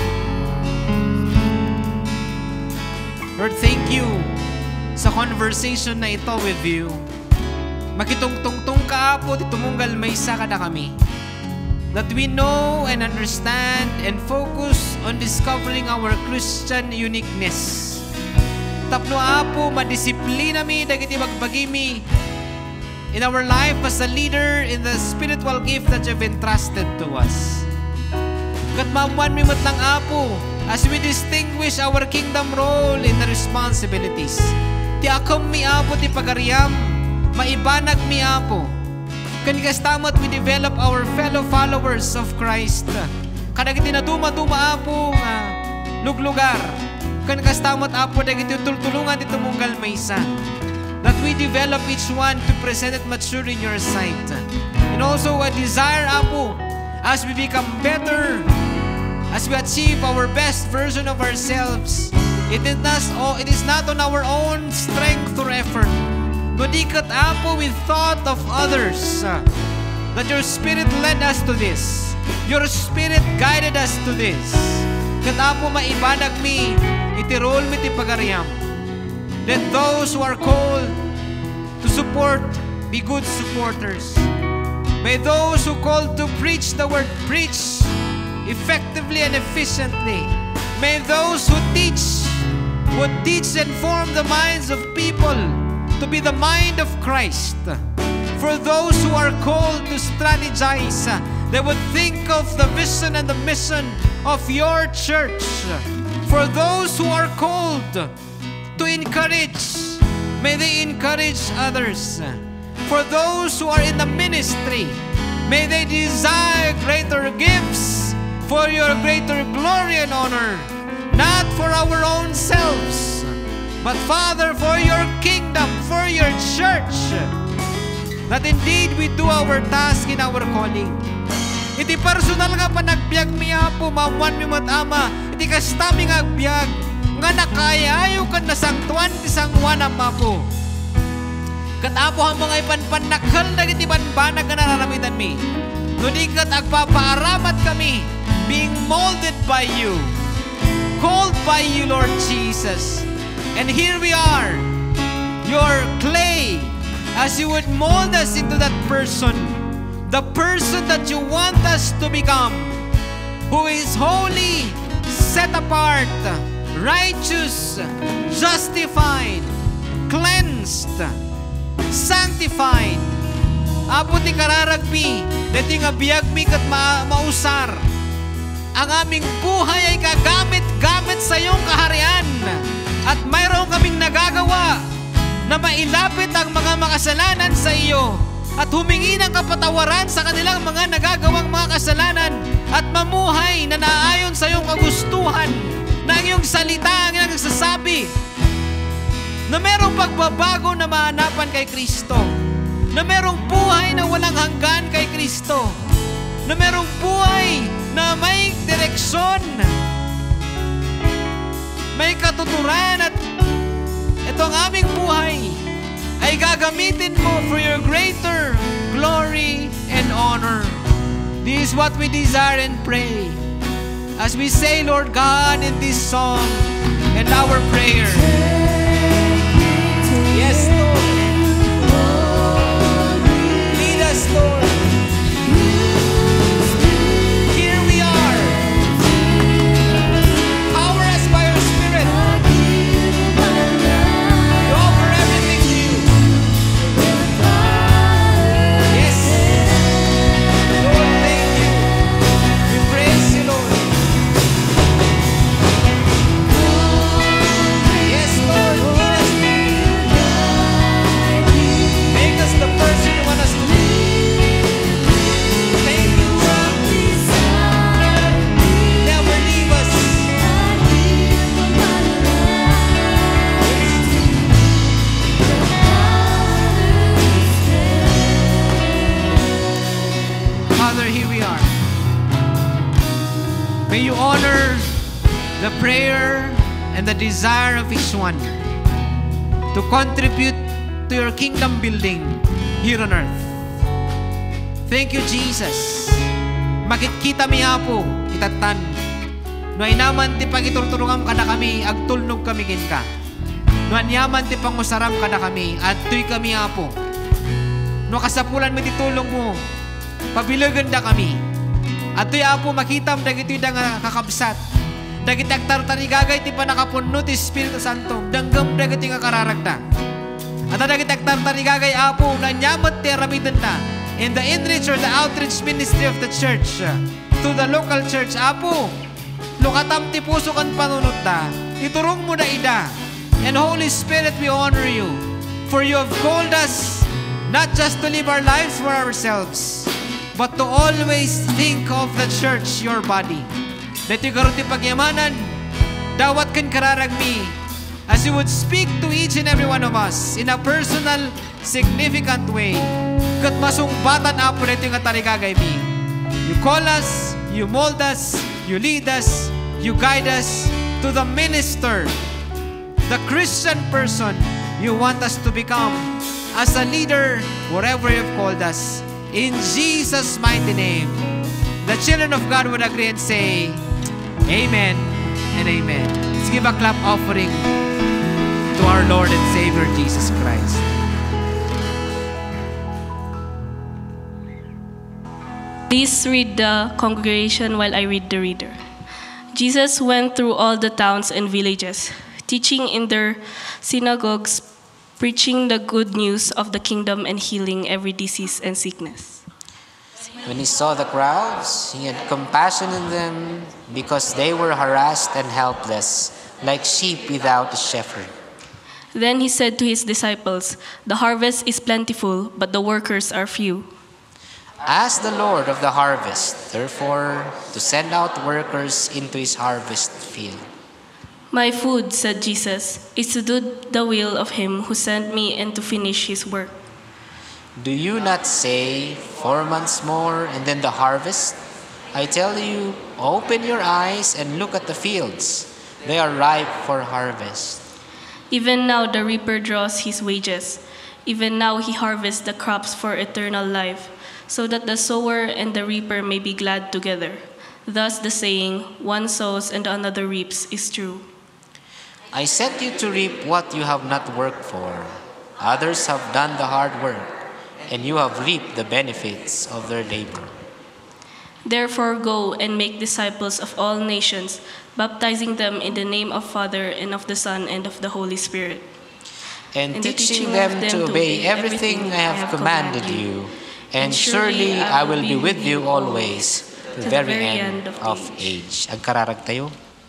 Lord, thank you sa conversation na ito with you. Makitungtungtong ka, Apo, ti tumunggal may isa ka na kami. That we know and understand and focus on discovering our Christian uniqueness. Tapno, Apo, madisiplina mi, dagiti magbagimi in our life as a leader in the spiritual gift that you've entrusted to us. Kat maamuan mi matlang, Apo, as we distinguish our kingdom role in the responsibilities. Ti akam mi, Apo, ti pagariam, maibanag mi, Apo. Kanikastamot we develop our fellow followers of Christ. Kadagiti na duma-duma, Apo, luglugar. Kanikastamot, Apo, dagiti tultulungan ti tumunggal maysa. That we develop each one to present it mature in your sight. And also a desire, Apo, as we become better, as we achieve our best version of ourselves, it is not on our own strength or effort, but ikat, Apo, with thought of others, that your Spirit led us to this. Your Spirit guided us to this. Kat, Apo, maibanag mi, itirol mi ti pagariam. Let those who are called to support be good supporters. May those who called to preach the word preach effectively and efficiently. May those who teach would teach and form the minds of people to be the mind of Christ. For those who are called to strategize, they would think of the vision and the mission of your church. For those who are called to encourage, may they encourage others. For those who are in the ministry, may they desire greater gifts for your greater glory and honor, not for our own selves, but Father, for your kingdom, for your church, that indeed we do our task in our calling. Iti personal nga panagbiag mi, Apo, mamuan mi matama, iti kastami nga agbiag, nga nakayayo kan nasangtuan ti sangwan, Apo. Kat, Apo, ang mga ipanpanakal na iti banbanag nga nararamitan mi. Ngunit kat agpapaaramat kami, being molded by you, called by you, Lord Jesus. And here we are, your clay, as you would mold us into that person, the person that you want us to become, who is holy, set apart, righteous, justified, cleansed, sanctified. Apo, ti kararagmi, deti nga biyagmi kat mausar. Ang aming buhay ay kagamit-gamit sa iyong kaharian. At mayroon kaming nagagawa na mailapit ang mga makasalanan sa iyo at humingi ng kapatawaran sa kanilang mga nagagawang mga kasalanan at mamuhay na naayon sa iyong kagustuhan, na ang iyong salita ang nagsasabi na merong pagbabago na mahanapan kay Kristo, na merong buhay na walang hanggan kay Kristo, na merong buhay na may direksyon, may katuturan, at itong aming buhay ay gagamitin mo for your greater glory and honor. This is what we desire and pray as we say, Lord God, in this song and our prayer. Yes, Lord. Lead us, Lord. Here we are. Power us by your Spirit. We offer everything to you. Yes. Lord, thank you. We praise you, Lord. Yes, Lord. Lead us. Make us the person you want us to be. Thank you, God. Never leave us. Father, here we are. May you honor the prayer and the desire of each one to contribute to your kingdom building here on earth. Thank you, Jesus. Makikita mi Apo, itatan. No inaman ti pagiturturungam kada kami, agtulnog kami kin ka. No anyaman ti pangusaram kada kami, at tuy kami Apo. No kasapulan mi ti tulong mo, pabilagan da kami. At tuy Apo makitam dagiti da nga kakabsat. Dagiti agtartarigagay ti panakapunno ti Espiritu Santo, danggam dagiti nga kararagda. At dagiti agtartarigagay Apo, na anyaman ti aramidan na in the inreach or the outreach ministry of the church, to the local church, Apo, lukatam ti puso kan panunod da, iturong mo na ida. And Holy Spirit, we honor you, for you have called us not just to live our lives for ourselves, but to always think of the church, your body. That you karoon ti pagyamanan, dawat kan kararagmi, as you would speak to each and every one of us in a personal, significant way. Kat masungbatan Apo na ito yung atarigagay mi. You call us, you mold us, you lead us, you guide us to the minister, the Christian person you want us to become as a leader wherever you've called us. In Jesus' mighty name, the children of God would agree and say, Amen and Amen. Let's give a clap offering to our Lord and Savior Jesus Christ. Please read the congregation while I read the reader. Jesus went through all the towns and villages, teaching in their synagogues, preaching the good news of the kingdom and healing every disease and sickness. When he saw the crowds, he had compassion on them because they were harassed and helpless, like sheep without a shepherd. Then he said to his disciples, "The harvest is plentiful, but the workers are few. Ask the Lord of the harvest, therefore, to send out workers into his harvest field." My food," said Jesus, "is to do the will of him who sent me and to finish his work." Do you not say, 4 months more and then the harvest? I tell you, open your eyes and look at the fields. They are ripe for harvest. Even now the reaper draws his wages. Even now he harvests the crops for eternal life, so that the sower and the reaper may be glad together. Thus the saying, one sows and another reaps, is true. I sent you to reap what you have not worked for. Others have done the hard work, and you have reaped the benefits of their labor. Therefore go and make disciples of all nations, baptizing them in the name of Father and of the Son and of the Holy Spirit, And teaching them to obey everything I have commanded you. And surely I will be with you always, to the very end of age. Agkararag tayo.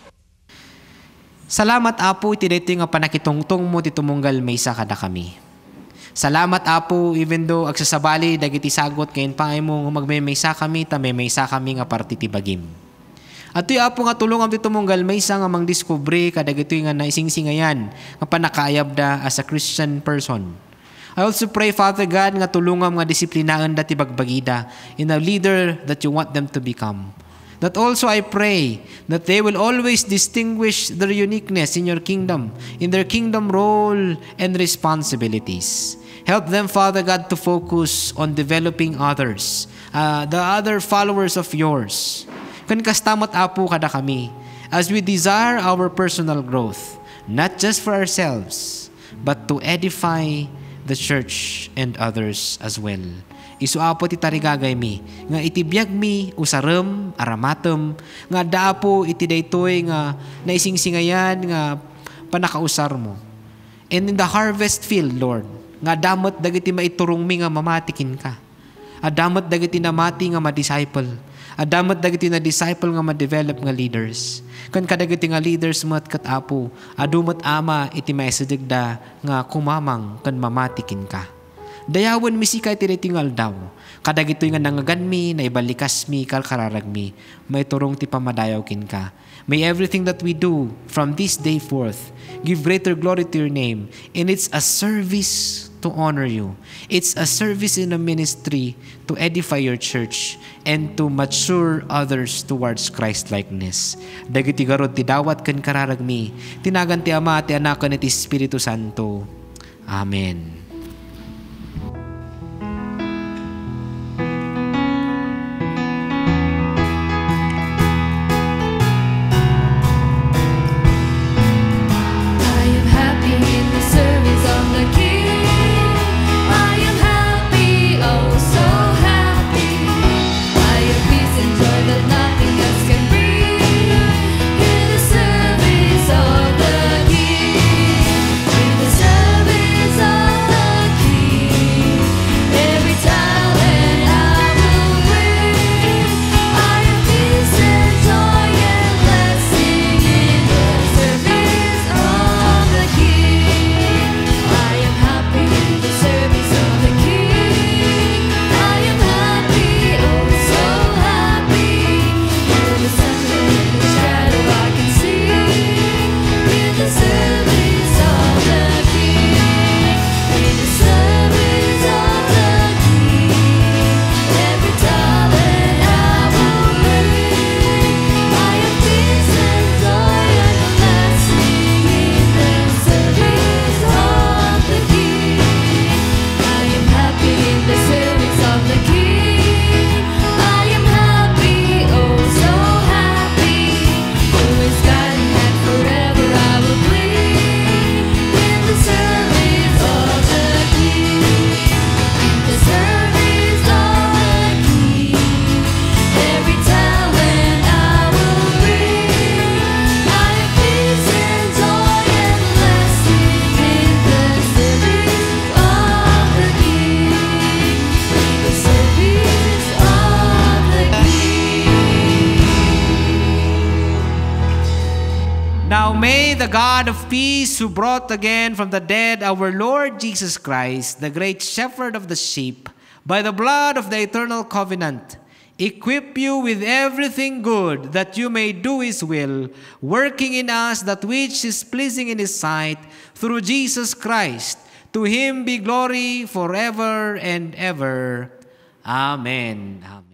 Salamat Apo, iti dito nga panakitungtong mo, titumunggal may isa kada kami. Salamat Apo, even though agsasabali, dagiti sagot, ngayon pa ay mo magmaymaysa kami, tamaymaysa kami nga partitibagim. At ito Apo nga tulungan titumunggal may isa nga mang-discovery, kadagito nga naisingsingayan, nga panakayab da as a Christian person. I also pray, Father God, nga tulungam nga disiplinaan dati bagbagida in a leader that you want them to become. That also I pray that they will always distinguish their uniqueness in your kingdom, in their kingdom role and responsibilities. Help them, Father God, to focus on developing others, the other followers of yours. Kan kastamat Apo kada kami, as we desire our personal growth, not just for ourselves, but to edify the church and others as well. Isu Apo ti tarigagay mi, nga itibiyag mi usarem, aramatem, nga daapo iti daytoy nga naisingsingayan nga panakausar mo. And in the harvest field, Lord, nga damot dagiti maiturong mi nga mamatikin ka. Adamot dagiti namati nga ma-disciple. Adamot dagiti na disciple nga ma-develop nga leaders. Kan kadagiti nga leaders mo at katapo, adumot ama iti maisadigda nga kumamang kan mamatikin ka. Dayawan mi si kay tinitingal daw. Kadagito nga nangagan mi, na ibalikas mi, kalkararag mi, may turong ti pamadayaw kin ka. May everything that we do from this day forth give greater glory to your name. And it's a service to honor you. It's a service in a ministry to edify your church and to mature others towards Christ-likeness. Dagiti garod ti dawat ken kararag mi, tinagan ti Ama ti Anak ken ti Espiritu Santo. Amen. the God of peace, who brought again from the dead our Lord Jesus Christ, the great shepherd of the sheep, by the blood of the eternal covenant, equip you with everything good, that you may do His will, working in us that which is pleasing in His sight, through Jesus Christ. To Him be glory forever and ever. Amen. Amen.